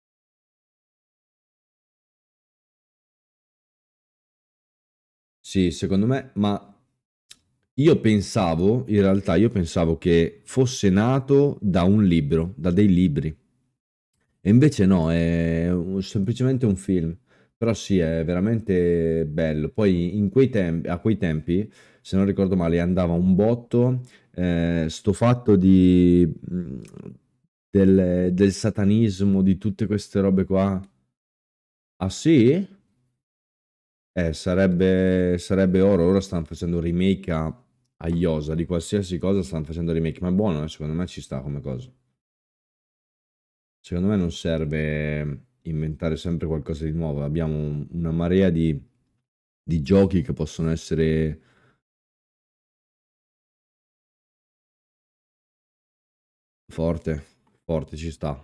Sì, secondo me, ma io pensavo, in realtà, io pensavo che fosse nato da un libro, da dei libri. E invece no, è un- semplicemente un film. Però sì, è veramente bello. Poi in quei tempi, a quei tempi, se non ricordo male, andava un botto eh, sto fatto di, mh, del, del satanismo, di tutte queste robe qua. Ah sì? Eh, sarebbe, sarebbe oro. Ora stanno facendo un remake a, a Iosa, di qualsiasi cosa stanno facendo remake. Ma è buono, eh, secondo me ci sta come cosa. Secondo me non serve inventare sempre qualcosa di nuovo, abbiamo un- una marea di, di giochi che possono essere forte, forte, ci sta.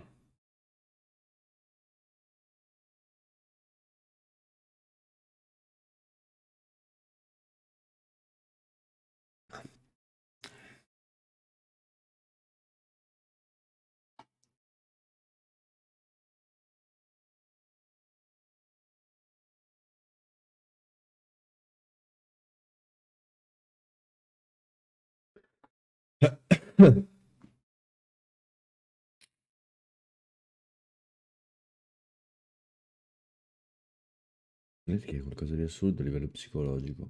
Perché è qualcosa di assurdo a livello psicologico,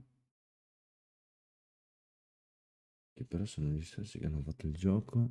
che però sono gli stessi che hanno fatto il gioco.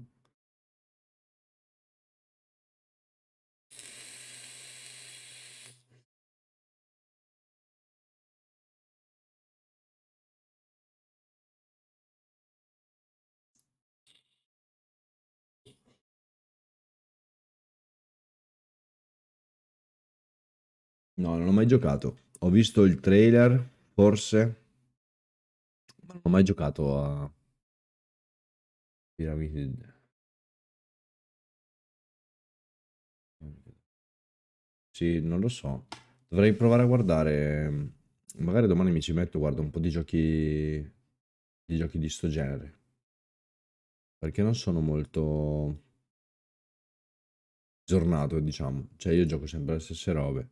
No, non ho mai giocato. Ho visto il trailer, forse. Ma non ho mai giocato a Pyramid. Sì, non lo so. Dovrei provare a guardare. Magari domani mi ci metto, guardo un po' di giochi di giochi di sto genere. Perché non sono molto aggiornato, diciamo. Cioè, io gioco sempre le stesse robe.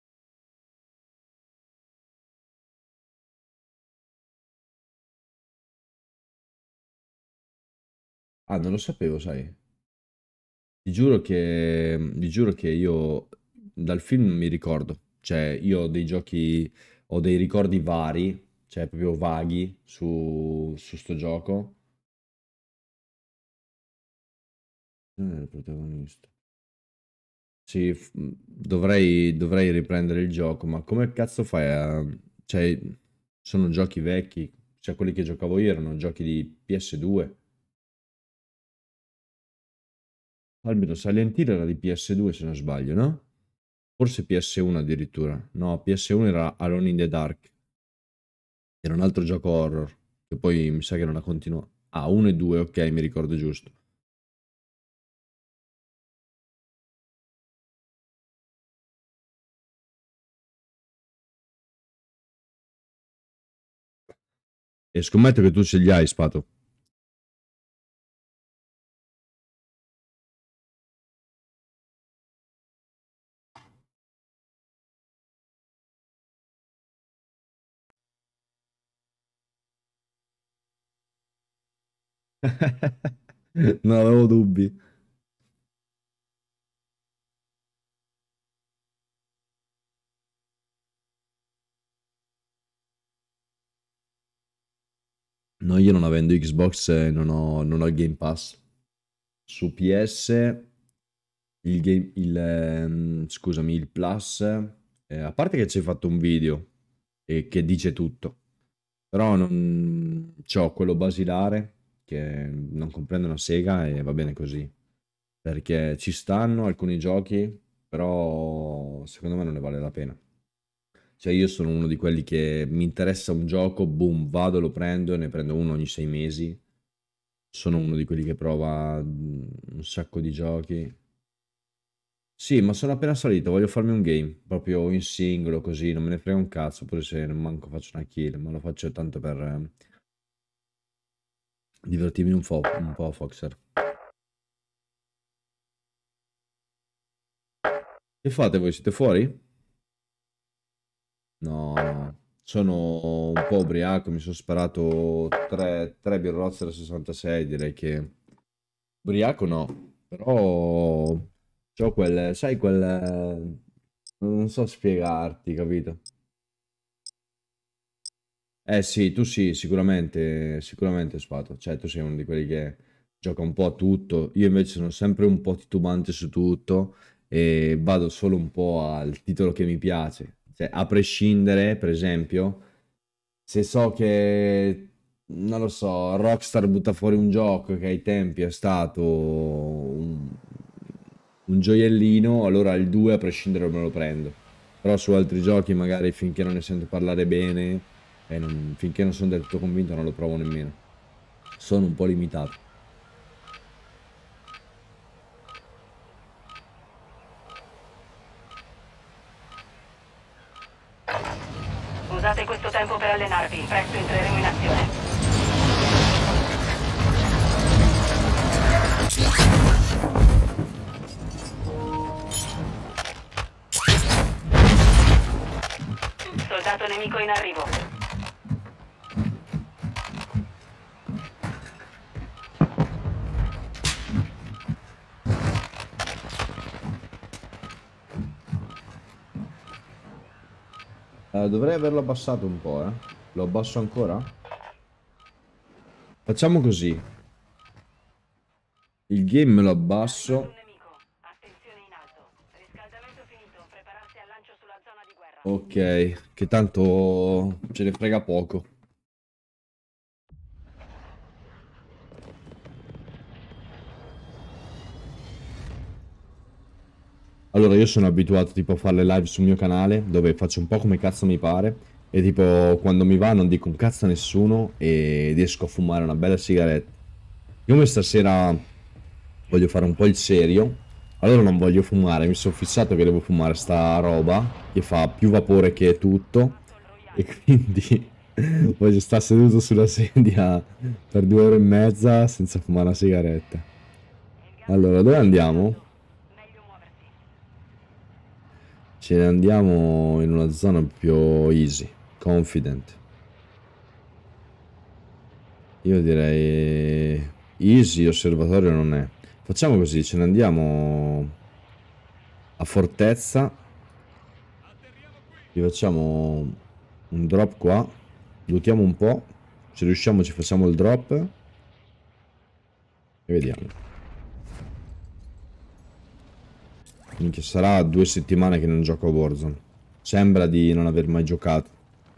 Ah, non lo sapevo, sai. Ti giuro che, ti giuro che io dal film mi ricordo, cioè io ho dei giochi, ho dei ricordi vari, cioè proprio vaghi su, su sto gioco. Non è il protagonista. Sì, f- dovrei, dovrei riprendere il gioco, ma come cazzo fai a... Cioè, sono giochi vecchi, cioè quelli che giocavo io erano giochi di P S due. Almeno Silent Hill era di P S due se non sbaglio, no? Forse P S uno addirittura. No, P S uno era Alone in the Dark. Era un altro gioco horror. Che poi mi sa che non ha continuato. Ah, uno e due, ok, mi ricordo giusto. E scommetto che tu ce li hai, Spato. Non avevo dubbi. No, io non avendo Xbox eh, non ho, non ho il Game Pass. Su P S il game, il, ehm, scusami, il Plus, eh, a parte che ci hai fatto un video e che dice tutto, però non c'ho quello basilare che non comprende una sega e va bene così, perché ci stanno alcuni giochi, però secondo me non ne vale la pena. Cioè io sono uno di quelli che mi interessa un gioco, boom, vado, lo prendo e ne prendo uno ogni sei mesi. Sono uno di quelli che prova mm, un sacco di giochi. Sì, ma sono appena salito, voglio farmi un game, proprio in singolo così, non me ne frega un cazzo, pure se non manco faccio una kill, ma lo faccio tanto per eh, divertirmi un po', un po' Foxer. Che fate voi? Siete fuori? No, no, sono un po' ubriaco, mi sono sparato tre, tre birrozze da sessantasei, direi che... Ubriaco no, però... C'ho quel, sai quel... Non so spiegarti, capito? Eh sì, tu sì, sicuramente, sicuramente Spato. Cioè, tu sei uno di quelli che gioca un po' a tutto. Io invece sono sempre un po' titubante su tutto e vado solo un po' al titolo che mi piace. Cioè, a prescindere, per esempio, se so che, non lo so, Rockstar butta fuori un gioco che ai tempi è stato un, un gioiellino, allora il due a prescindere me lo prendo. Però su altri giochi magari finché non ne sento parlare bene e non- finché non sono del tutto convinto non lo provo nemmeno. Sono un po' limitato. Usate questo tempo per allenarvi, presto entreremo in azione. Soldato nemico in arrivo. Eh, dovrei averlo abbassato un po', eh. Lo abbasso ancora? Facciamo così. Il game me lo abbasso. Ok, che tanto ce ne frega poco. Allora, io sono abituato tipo a fare le live sul mio canale, dove faccio un po' come cazzo mi pare, e tipo quando mi va non dico un cazzo a nessuno e riesco a fumare una bella sigaretta. Come stasera voglio fare un po' il serio, allora non voglio fumare, mi sono fissato che devo fumare sta roba che fa più vapore che tutto, e quindi voglio stare seduto sulla sedia per due ore e mezza senza fumare una sigaretta. Allora, dove andiamo? Ce ne andiamo in una zona più easy, confident. Io direi easy, osservatorio non è. Facciamo così, ce ne andiamo a fortezza. Ci facciamo un drop qua. Lootiamo un po'. Se riusciamo ci facciamo il drop. E vediamo. Minchia, sarà due settimane che non gioco a Warzone. Sembra di non aver mai giocato.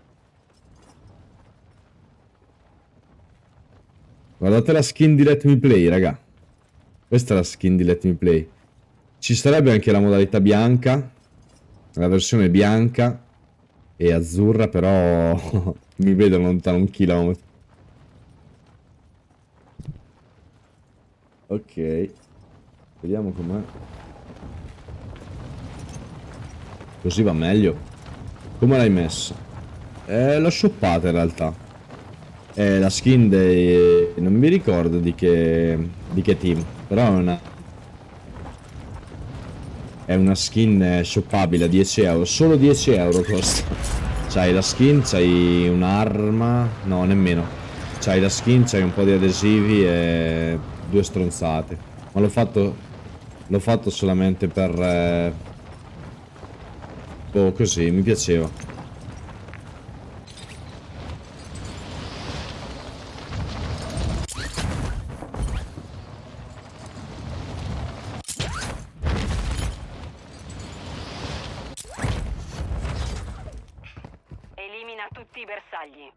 Guardate la skin di Let Me Play, raga. Questa è la skin di Let Me Play. Ci sarebbe anche la modalità bianca. La versione bianca e azzurra, però mi vedo lontano un chilometro. Ok. Vediamo com'è. Così va meglio. Come l'hai messa? Eh, l'ho shoppata in realtà. È la skin dei... non mi ricordo di che... di che team. Però è una... è una skin shoppabile a dieci euro. Solo dieci euro costa. C'hai la skin, c'hai un'arma... no, nemmeno. C'hai la skin, c'hai un po' di adesivi e... due stronzate. Ma l'ho fatto... l'ho fatto solamente per... Eh... oh, così, mi piaceva. Elimina tutti i bersagli.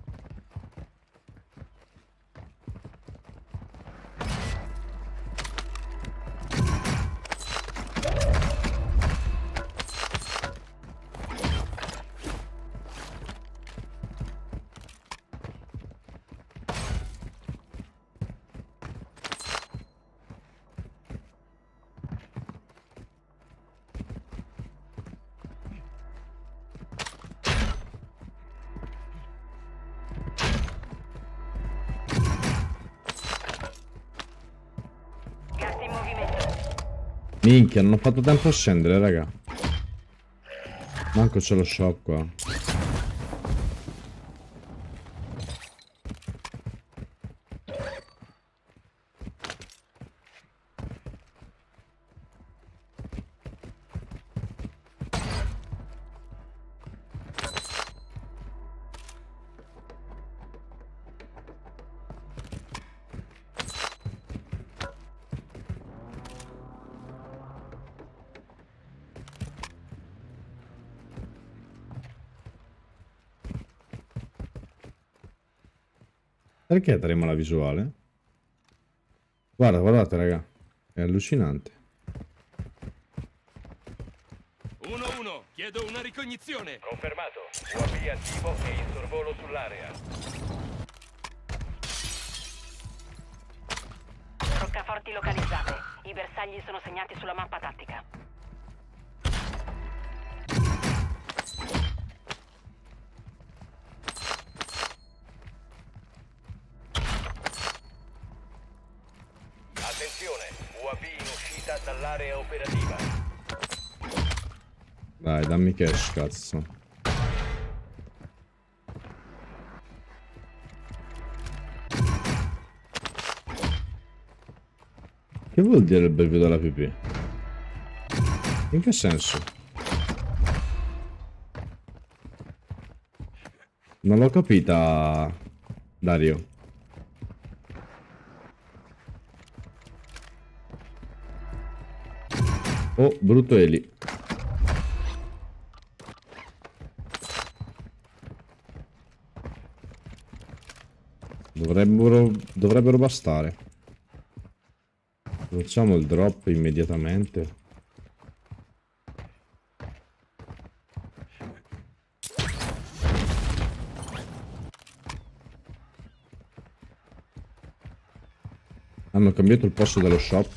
Minchia, non ho fatto tempo a scendere, raga. Manco c'è lo shop qua. Perché daremo la visuale? Guarda, guardate raga. È allucinante. uno uno, chiedo una ricognizione. Confermato. U A V attivo e in sorvolo sull'area. Roccaforti localizzate. I bersagli sono segnati sulla mappa tattica. Attenzione, U A V in uscita dall'area operativa. Dai, dammi cash, cazzo. Che vuol dire il belvedo della pipì? In che senso? Non l'ho capita, Dario. Oh, brutto Eli. Dovrebbero, dovrebbero bastare. Facciamo il drop immediatamente. Hanno cambiato il posto dello shop.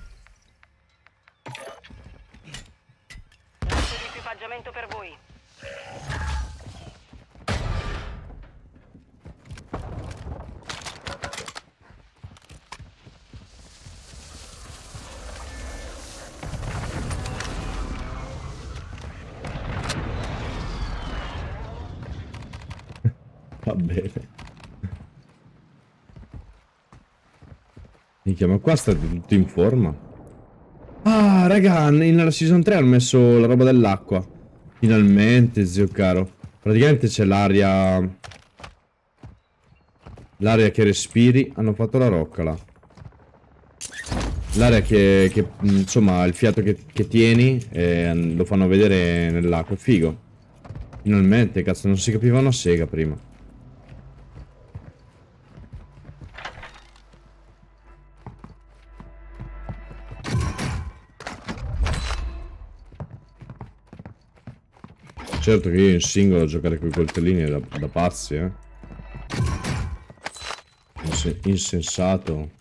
Lancio di equipaggiamento per voi. Va bene. Minchia, ma qua state tutto in forma. Ah, raga, nella season tre hanno messo la roba dell'acqua. Finalmente, zio caro. Praticamente c'è l'aria... L'aria che respiri. Hanno fatto la rocca là. L'aria che, che... Insomma, il fiato che, che tieni eh, lo fanno vedere nell'acqua. È figo. Finalmente, cazzo, non si capiva una sega prima. Certo che io in singolo a giocare con i coltellini è da, da pazzi, eh. Inse insensato.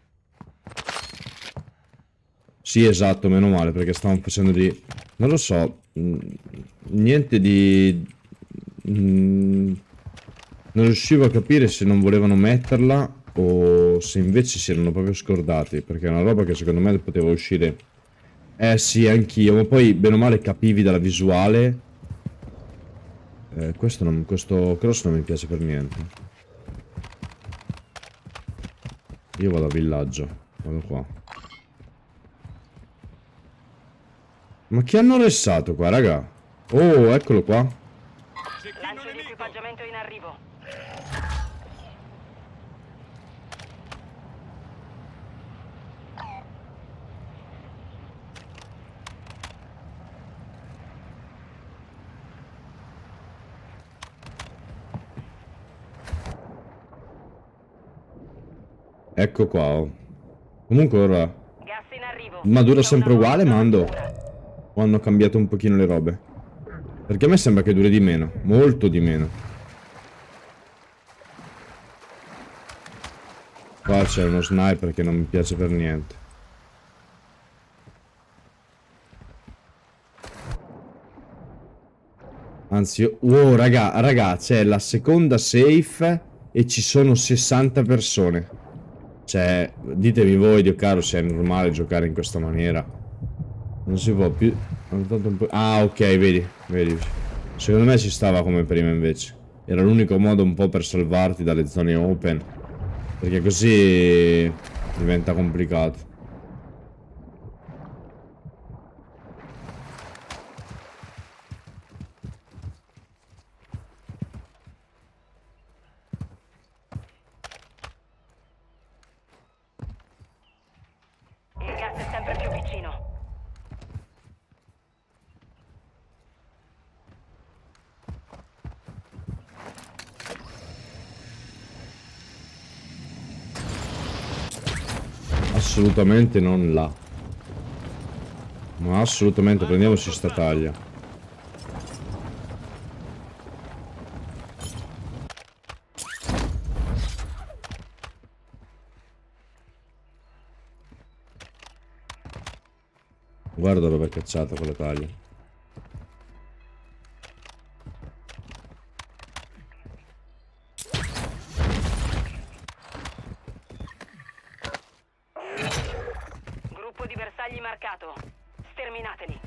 Sì, esatto, meno male, perché stavano facendo di... Non lo so, niente di... Non riuscivo a capire se non volevano metterla o se invece si erano proprio scordati, perché è una roba che secondo me poteva uscire... Eh sì, anch'io, ma poi bene o male capivi dalla visuale... Eh, questo, non, questo cross non mi piace per niente. Io vado a villaggio. Vado qua. Ma chi hanno ressato qua, raga? Oh, eccolo qua. Lancio di equipaggiamento in arrivo. Ecco qua. Oh. Comunque ora... Gas in arrivo. Ma dura sempre uguale, Mando? O hanno cambiato un pochino le robe? Perché a me sembra che duri di meno. Molto di meno. Qua c'è uno sniper che non mi piace per niente. Anzi, io... Wow, raga, raga, c'è la seconda safe e ci sono sessanta persone. Cioè, ditemi voi, Dio caro, se è normale giocare in questa maniera. Non si può più... Ah, ok, vedi, vedi. Secondo me ci stava come prima invece. Era l'unico modo un po' per salvarti dalle zone open. Perché così diventa complicato. Il gas è sempre più vicino. Assolutamente non là. Ma assolutamente, prendiamoci sta taglia. Guarda dove è cacciata quella taglia. Gruppo di bersagli marcato. Sterminateli.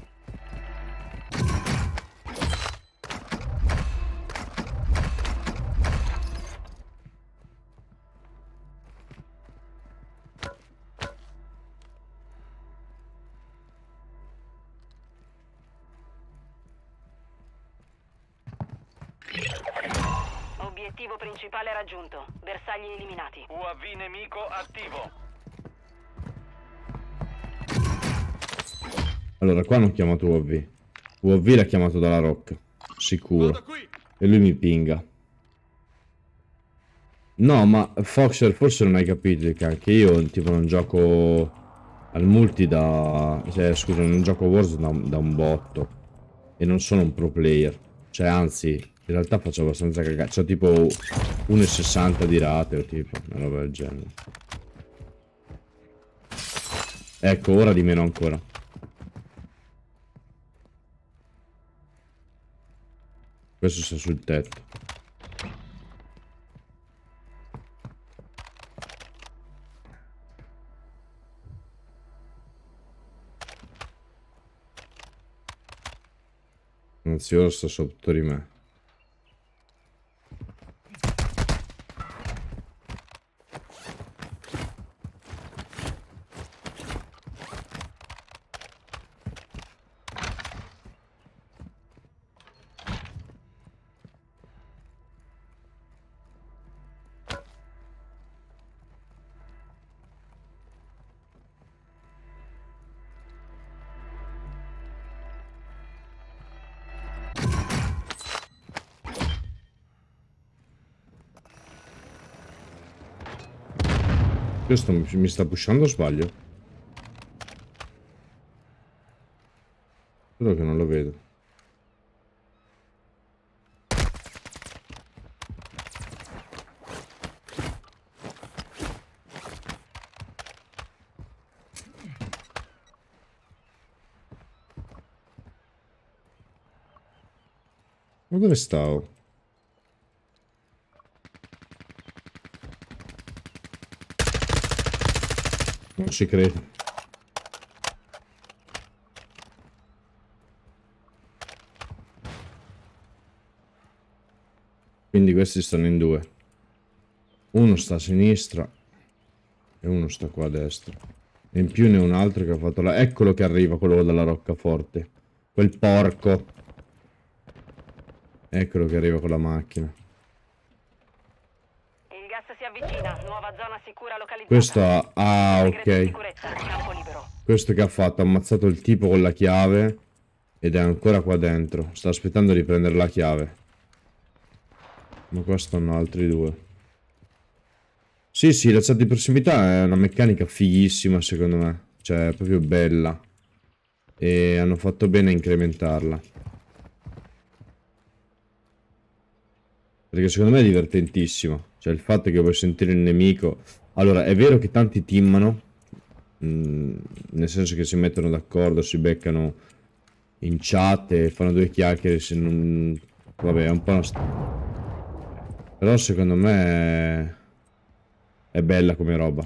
Obiettivo principale raggiunto. Bersagli eliminati. U A V nemico attivo. Allora, qua hanno chiamato U A V. U A V l'ha chiamato dalla Rock. Sicuro. E lui mi pinga. No, ma Foxer, forse non hai capito che anche io tipo non gioco al multi da... Cioè, scusa, non gioco a Warzone da, da un botto. E non sono un pro player. Cioè, anzi, in realtà faccio abbastanza cagare. C'ho tipo uno e sessanta di rate o tipo, una roba del genere. Ecco, ora di meno ancora. Questo sta sul tetto. Anzi, ora sta sotto di me. Questo mi sta pushando o sbaglio? Solo che non lo vedo. Ma dove stavo? Non ci credo. Quindi questi stanno in due. Uno sta a sinistra e uno sta qua a destra. E in più ne ho un altro che ha fatto la... Eccolo che arriva, quello dalla roccaforte. Quel porco. Eccolo che arriva con la macchina. Il gas si avvicina, nuova zona sicura localizzata. Questo ha... Ah, ok. Questo che ha fatto? Ha ammazzato il tipo con la chiave ed è ancora qua dentro. Sta aspettando di prendere la chiave. Ma qua stanno altri due. Sì, sì, la chat di prossimità è una meccanica fighissima secondo me. Cioè, è proprio bella. E hanno fatto bene a incrementarla. Perché secondo me è divertentissimo. Cioè, il fatto che vuoi sentire il nemico... Allora, è vero che tanti teamano. Mh, nel senso che si mettono d'accordo, si beccano in chat e fanno due chiacchiere. Se non... Vabbè, è un po' una... Però secondo me... È... È bella come roba.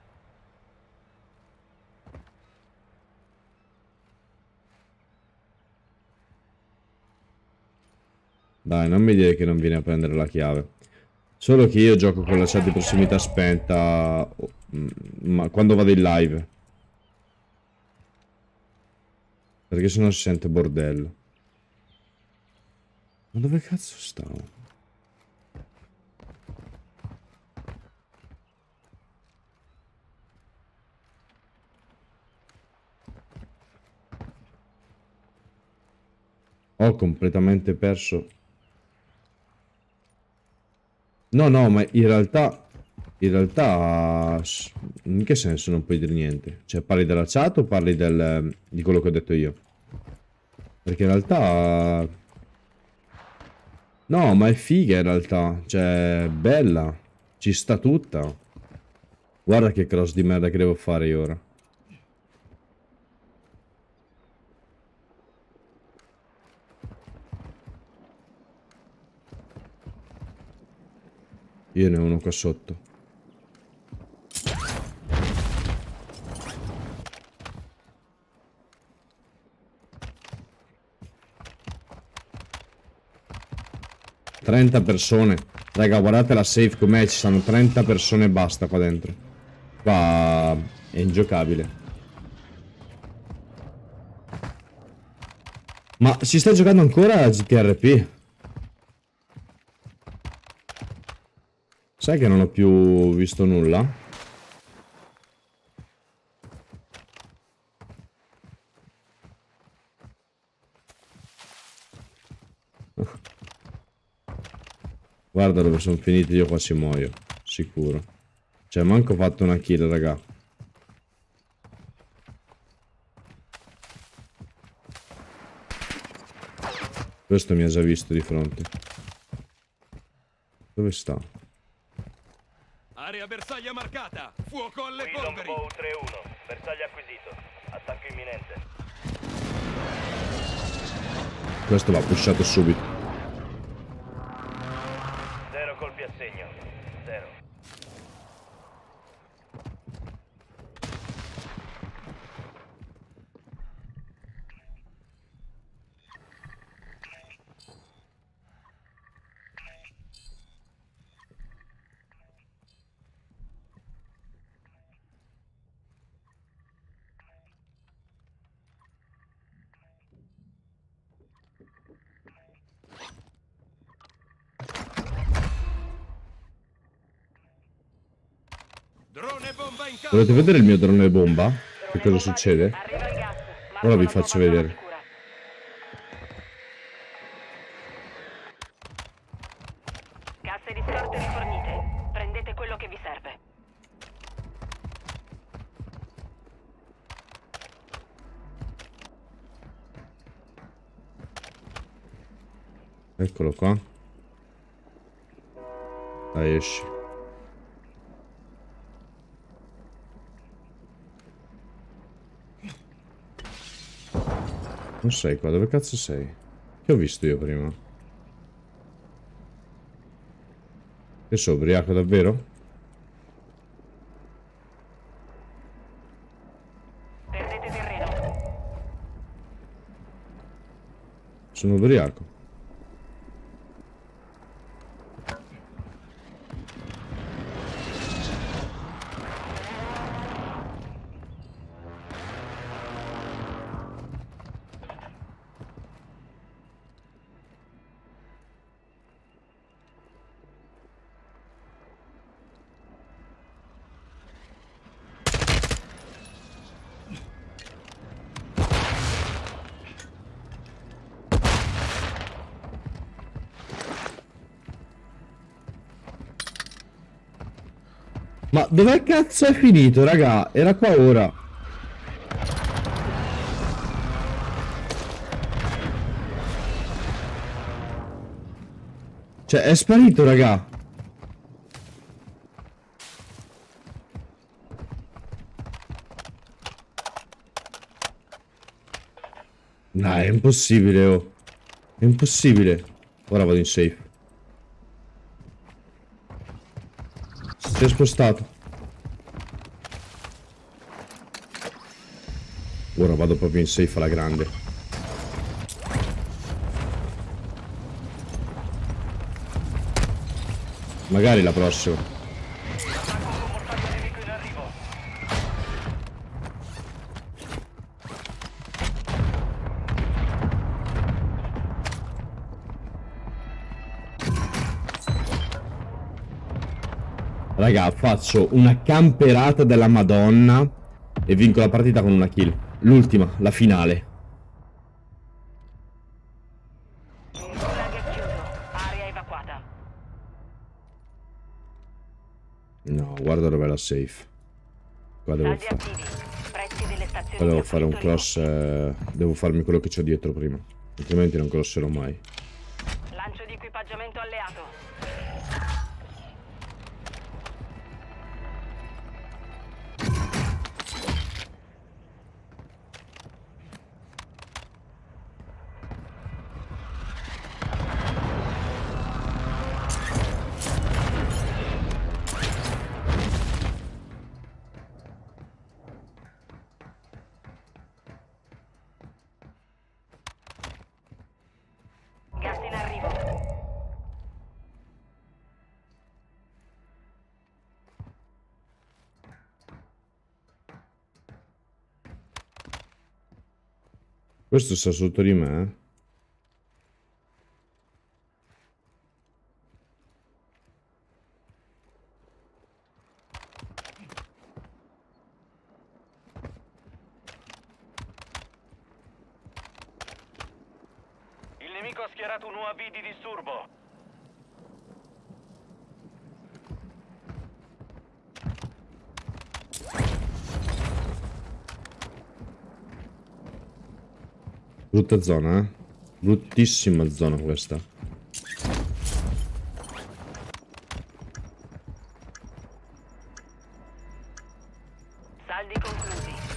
Dai, non mi dire che non viene a prendere la chiave. Solo che io gioco con la chat di prossimità spenta, ma quando vado in live. Perché sennò si sente bordello. Ma dove cazzo stavo? Ho completamente perso. No, no, ma in realtà... In realtà... In che senso non puoi dire niente? Cioè, parli della chat o parli del, di quello che ho detto io? Perché in realtà... No, ma è figa in realtà. Cioè, bella. Ci sta tutta. Guarda che cross di merda che devo fare io ora. Io ne ho uno qua sotto. trenta persone. Raga, guardate la safe com'è. Ci sono trenta persone e basta qua dentro. Qua è ingiocabile. Ma si sta giocando ancora a G T R P? Sai che non ho più visto nulla? Guarda dove sono finito, io quasi muoio. Sicuro. Cioè, manco ho fatto una kill, raga. Questo mi ha già visto di fronte. Dove sta? Area bersaglia marcata. Fuoco alle polveri. tre uno. Bersaglio acquisito. Attacco imminente. Questo va pushato subito. Zero colpi a segno. Zero. Drone bomba in campo. Volete vedere il mio drone bomba? Che cosa succede? Ora vi faccio vedere. Casse di scorte rifornite. Prendete quello che vi serve. Eccolo qua. Dai, esci. Non sei qua, dove cazzo sei? Che ho visto io prima? Che sono ubriaco davvero? Perdete terreno. Sono ubriaco. Ma dove cazzo è finito, raga? Era qua ora. Cioè, è sparito, raga. No, è impossibile, oh. È impossibile. Ora vado in safe. Si è spostato. Ora vado proprio in safe alla grande. Magari la prossima. Raga, faccio una camperata della Madonna e vinco la partita con una kill. L'ultima, la finale. Il gulag è chiuso. Area evacuata. No, guarda dov'è la safe. Qua devo Saldi fare. attivi. Prezzi delle stazioni Qua devo di fare un affitto cross. eh, Devo farmi quello che c'ho dietro prima. Altrimenti non crosserò mai. ridotti. Lancio di equipaggiamento alleato. Gas in arrivo. Questo sta sotto di me, eh. Il nemico ha schierato un U A V di disturbo. Brutta zona, eh. Bruttissima zona questa. Saldi conclusi.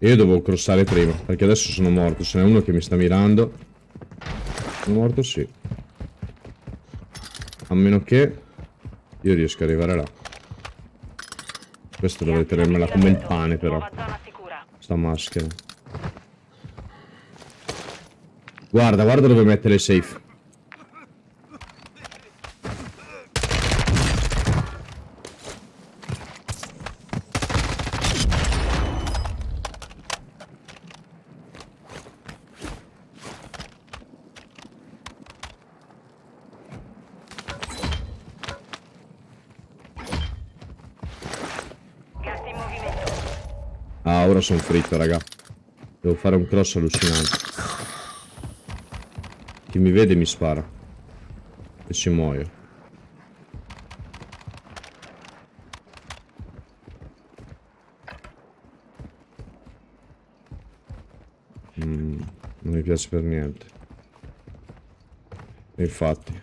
E io dovevo crossare prima, perché adesso sono morto. Ce n'è uno che mi sta mirando. Sono morto, sì. A meno che io riesco ad arrivare là. Questo dovrei tenermela come il pane, però. Sta maschera. Guarda, guarda dove mette le safe. Ah, ora sono fritto, raga. Devo fare un cross allucinante. Chi mi vede mi spara. E ci muoio. Mm, non mi piace per niente. E infatti.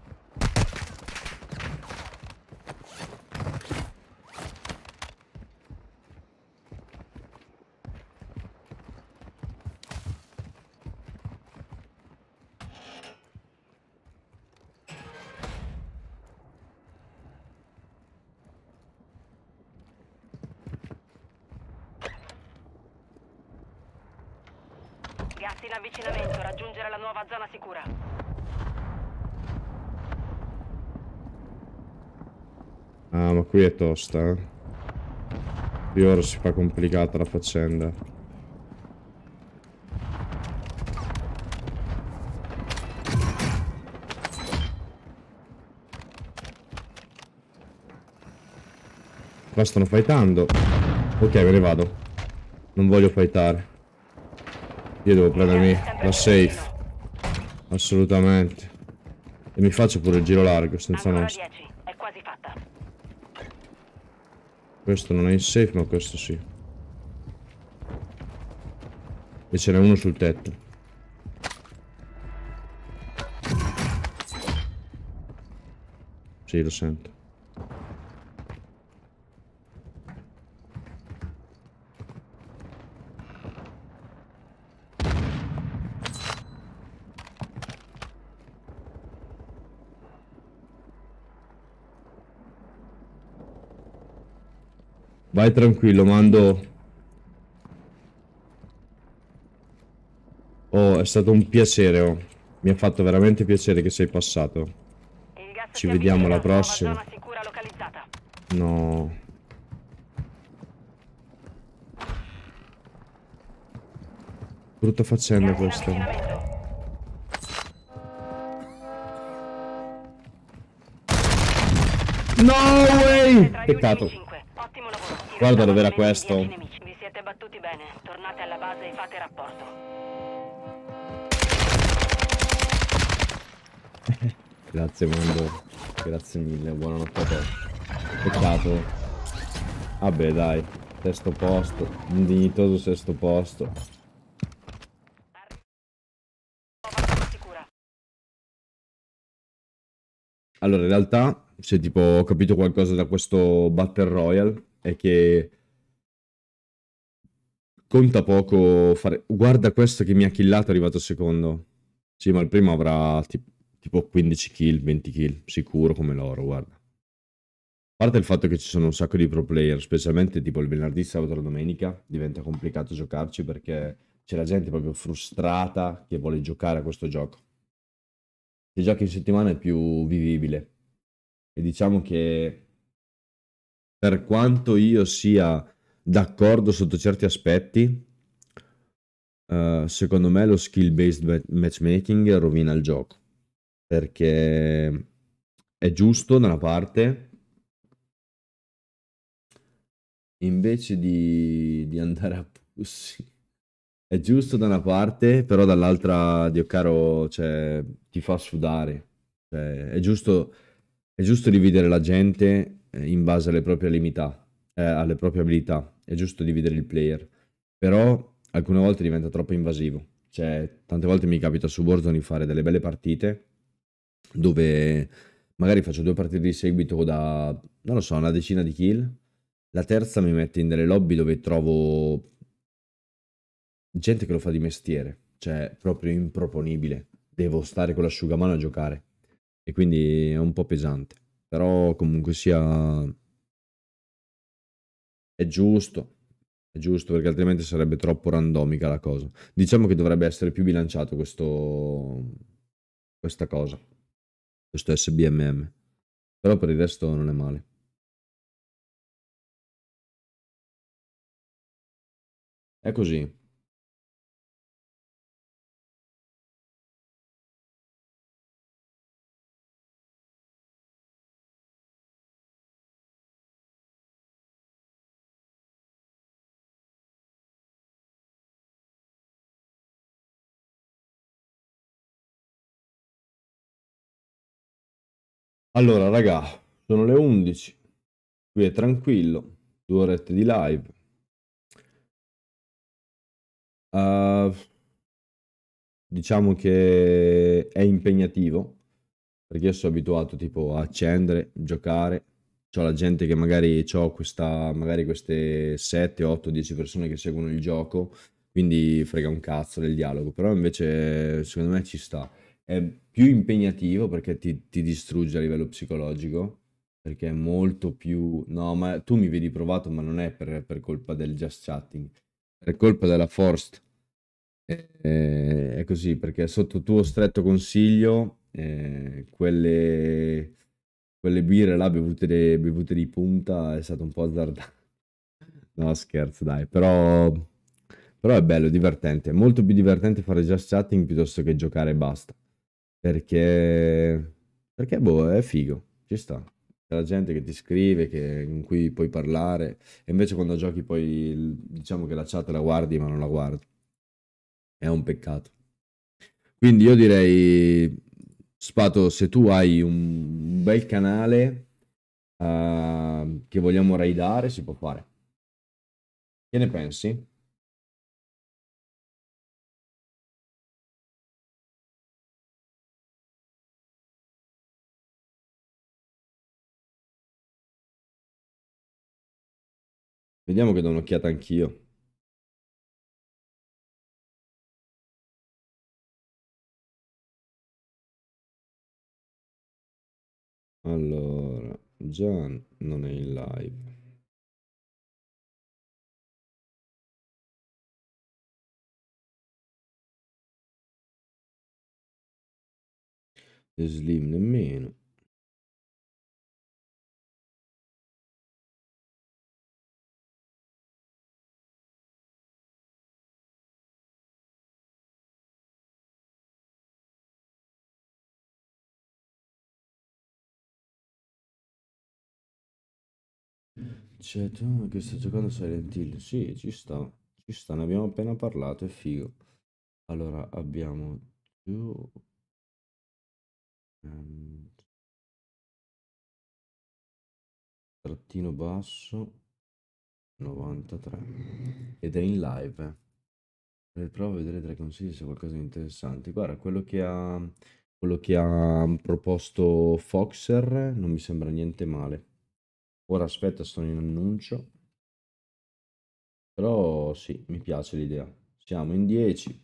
Gas in avvicinamento, raggiungere la nuova zona sicura. Ah, ma qui è tosta, eh. Qui ora si fa complicata la faccenda. Qua stanno fightando. Ok, me ne vado. Non voglio fightare. Io devo prendermi la safe. Assolutamente. E mi faccio pure il giro largo senza nostra. È quasi fatta. Questo non è in safe, ma questo sì. E ce n'è uno sul tetto. Sì, lo sento. Vai tranquillo, mando. Oh, è stato un piacere, oh. Mi ha fatto veramente piacere che sei passato. Ci vediamo alla prossima. No. Brutta faccenda questa. No way! Peccato. Guarda dove era questo. Vi siete battuti bene. Tornate alla base e fate rapporto. Grazie Mando. Grazie mille, buonanotte a te. Peccato. Vabbè dai. Sesto posto. Un dignitoso sesto posto. Allora in realtà, se tipo ho capito qualcosa da questo Battle Royale, è che conta poco fare. Guarda questo che mi ha killato, è arrivato secondo. Sì, ma il primo avrà tipo, tipo quindici kill, venti kill, sicuro come loro, guarda. A parte il fatto che ci sono un sacco di pro player, specialmente tipo il venerdì, sabato e domenica, diventa complicato giocarci perché c'è la gente proprio frustrata che vuole giocare a questo gioco. Se giochi in settimana è più vivibile. E diciamo che per quanto io sia d'accordo sotto certi aspetti, uh, secondo me lo skill-based matchmaking rovina il gioco. Perché è giusto da una parte, invece di, di andare a pussy. È giusto da una parte, però dall'altra, Dio caro, cioè, ti fa sudare. Cioè, è giusto, è giusto dividere la gente in base alle proprie limità, eh, alle proprie abilità. È giusto dividere il player. Però alcune volte diventa troppo invasivo. Cioè, tante volte mi capita su Warzone di fare delle belle partite dove magari faccio due partite di seguito da, non lo so, una decina di kill. La terza mi mette in delle lobby dove trovo gente che lo fa di mestiere, cioè proprio improponibile. Devo stare con l'asciugamano a giocare. E quindi è un po' pesante. Però comunque sia... è giusto. È giusto perché altrimenti sarebbe troppo randomica la cosa. Diciamo che dovrebbe essere più bilanciato questo... questa cosa. Questo S B M M. Però per il resto non è male. È così. Allora, raga, sono le undici. Qui è tranquillo. Due orette di live. Uh, diciamo che è impegnativo. Perché io sono abituato tipo a accendere, giocare. C'ho la gente che magari c'ho questa, magari queste sette, otto, dieci persone che seguono il gioco. Quindi frega un cazzo del dialogo. Però invece secondo me ci sta. È più impegnativo perché ti, ti distrugge a livello psicologico. Perché è molto più... No, ma tu mi vedi provato, ma non è per, per colpa del just chatting. Per colpa della forced. Eh, È così, perché sotto tuo stretto consiglio, eh, quelle, quelle birre là bevute, de- bevute di punta è stato un po' azzardato. No, scherzo, dai, però, però è bello, è divertente. È molto più divertente fare just chatting piuttosto che giocare e basta. Perché, perché boh, è figo, ci sta. C'è la gente che ti scrive, che, con cui puoi parlare, e invece quando giochi poi il- diciamo che la chat la guardi, ma non la guardi. È un peccato. Quindi io direi, Spato, se tu hai un bel canale eh, che vogliamo raidare, si può fare. Che ne pensi? Vediamo che do un'occhiata anch'io. Allora, Gian non è in live. E Slim nemmeno. Cioè, tu che stai giocando Silent Hill? Sì, ci sta. Ci sta, ne abbiamo appena parlato, è figo. Allora, abbiamo tu... ehm, trattino basso novantatré ed è in live. eh. Provo a vedere tra i consigli se qualcosa di interessante. Guarda, quello che ha, quello che ha proposto Foxer non mi sembra niente male. Ora aspetta, sto in annuncio. Però sì, mi piace l'idea. Siamo in dieci.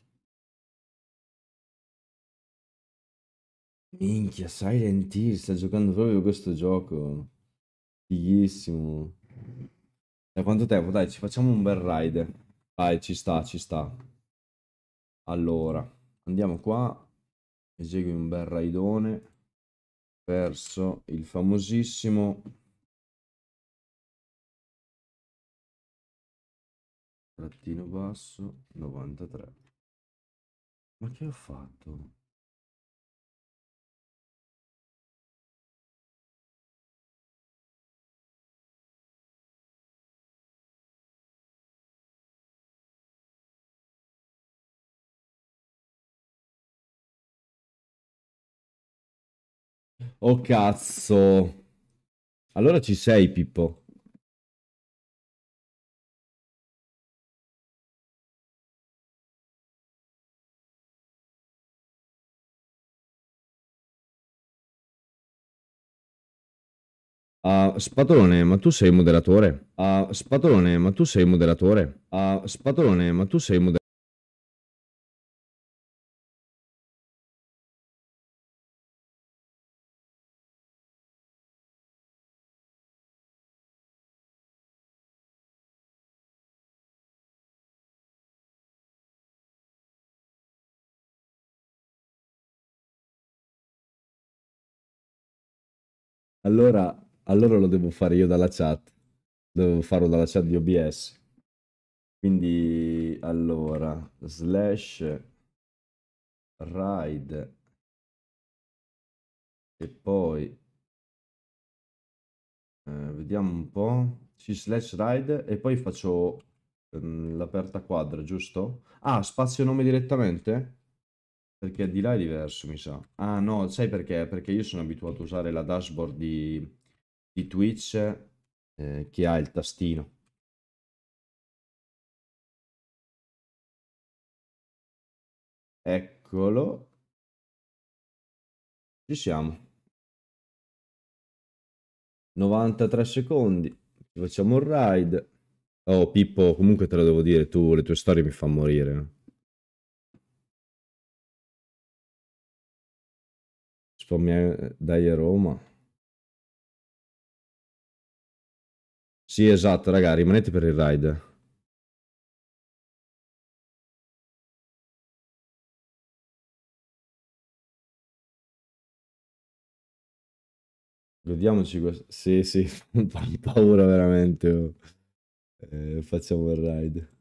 Minchia, Silent Hill sta giocando proprio questo gioco. Fighissimo. Da quanto tempo? Dai, ci facciamo un bel ride. Dai, ci sta, ci sta. Allora, andiamo qua. Esegui un bel raidone verso il famosissimo trattino basso novantatré. Ma che ho fatto? Oh cazzo. Allora ci sei, Pippo. Ah, Spatolone, ma tu sei moderatore? Ah, Spatolone, ma tu sei moderatore? Ah, Spatolone, ma tu sei moderatore? Allora, allora lo devo fare io dalla chat. Devo farlo dalla chat di O B S. Quindi, allora, slash ride e poi eh, vediamo un po'. Sì, slash ride e poi faccio ehm, l'aperta quadra, giusto? Ah, spazio nome direttamente? Perché di là è diverso, mi sa. Ah, no, sai perché? Perché io sono abituato a usare la dashboard di, di Twitch eh, che ha il tastino. Eccolo. Ci siamo. novantatré secondi. Facciamo un ride. Oh, Pippo, comunque te lo devo dire, tu le tue storie mi fanno morire. Spommi dai a Roma. Sì, esatto, raga, rimanete per il ride. Vediamoci questo. Sì, sì, fa paura veramente. Oh. Eh, facciamo il ride.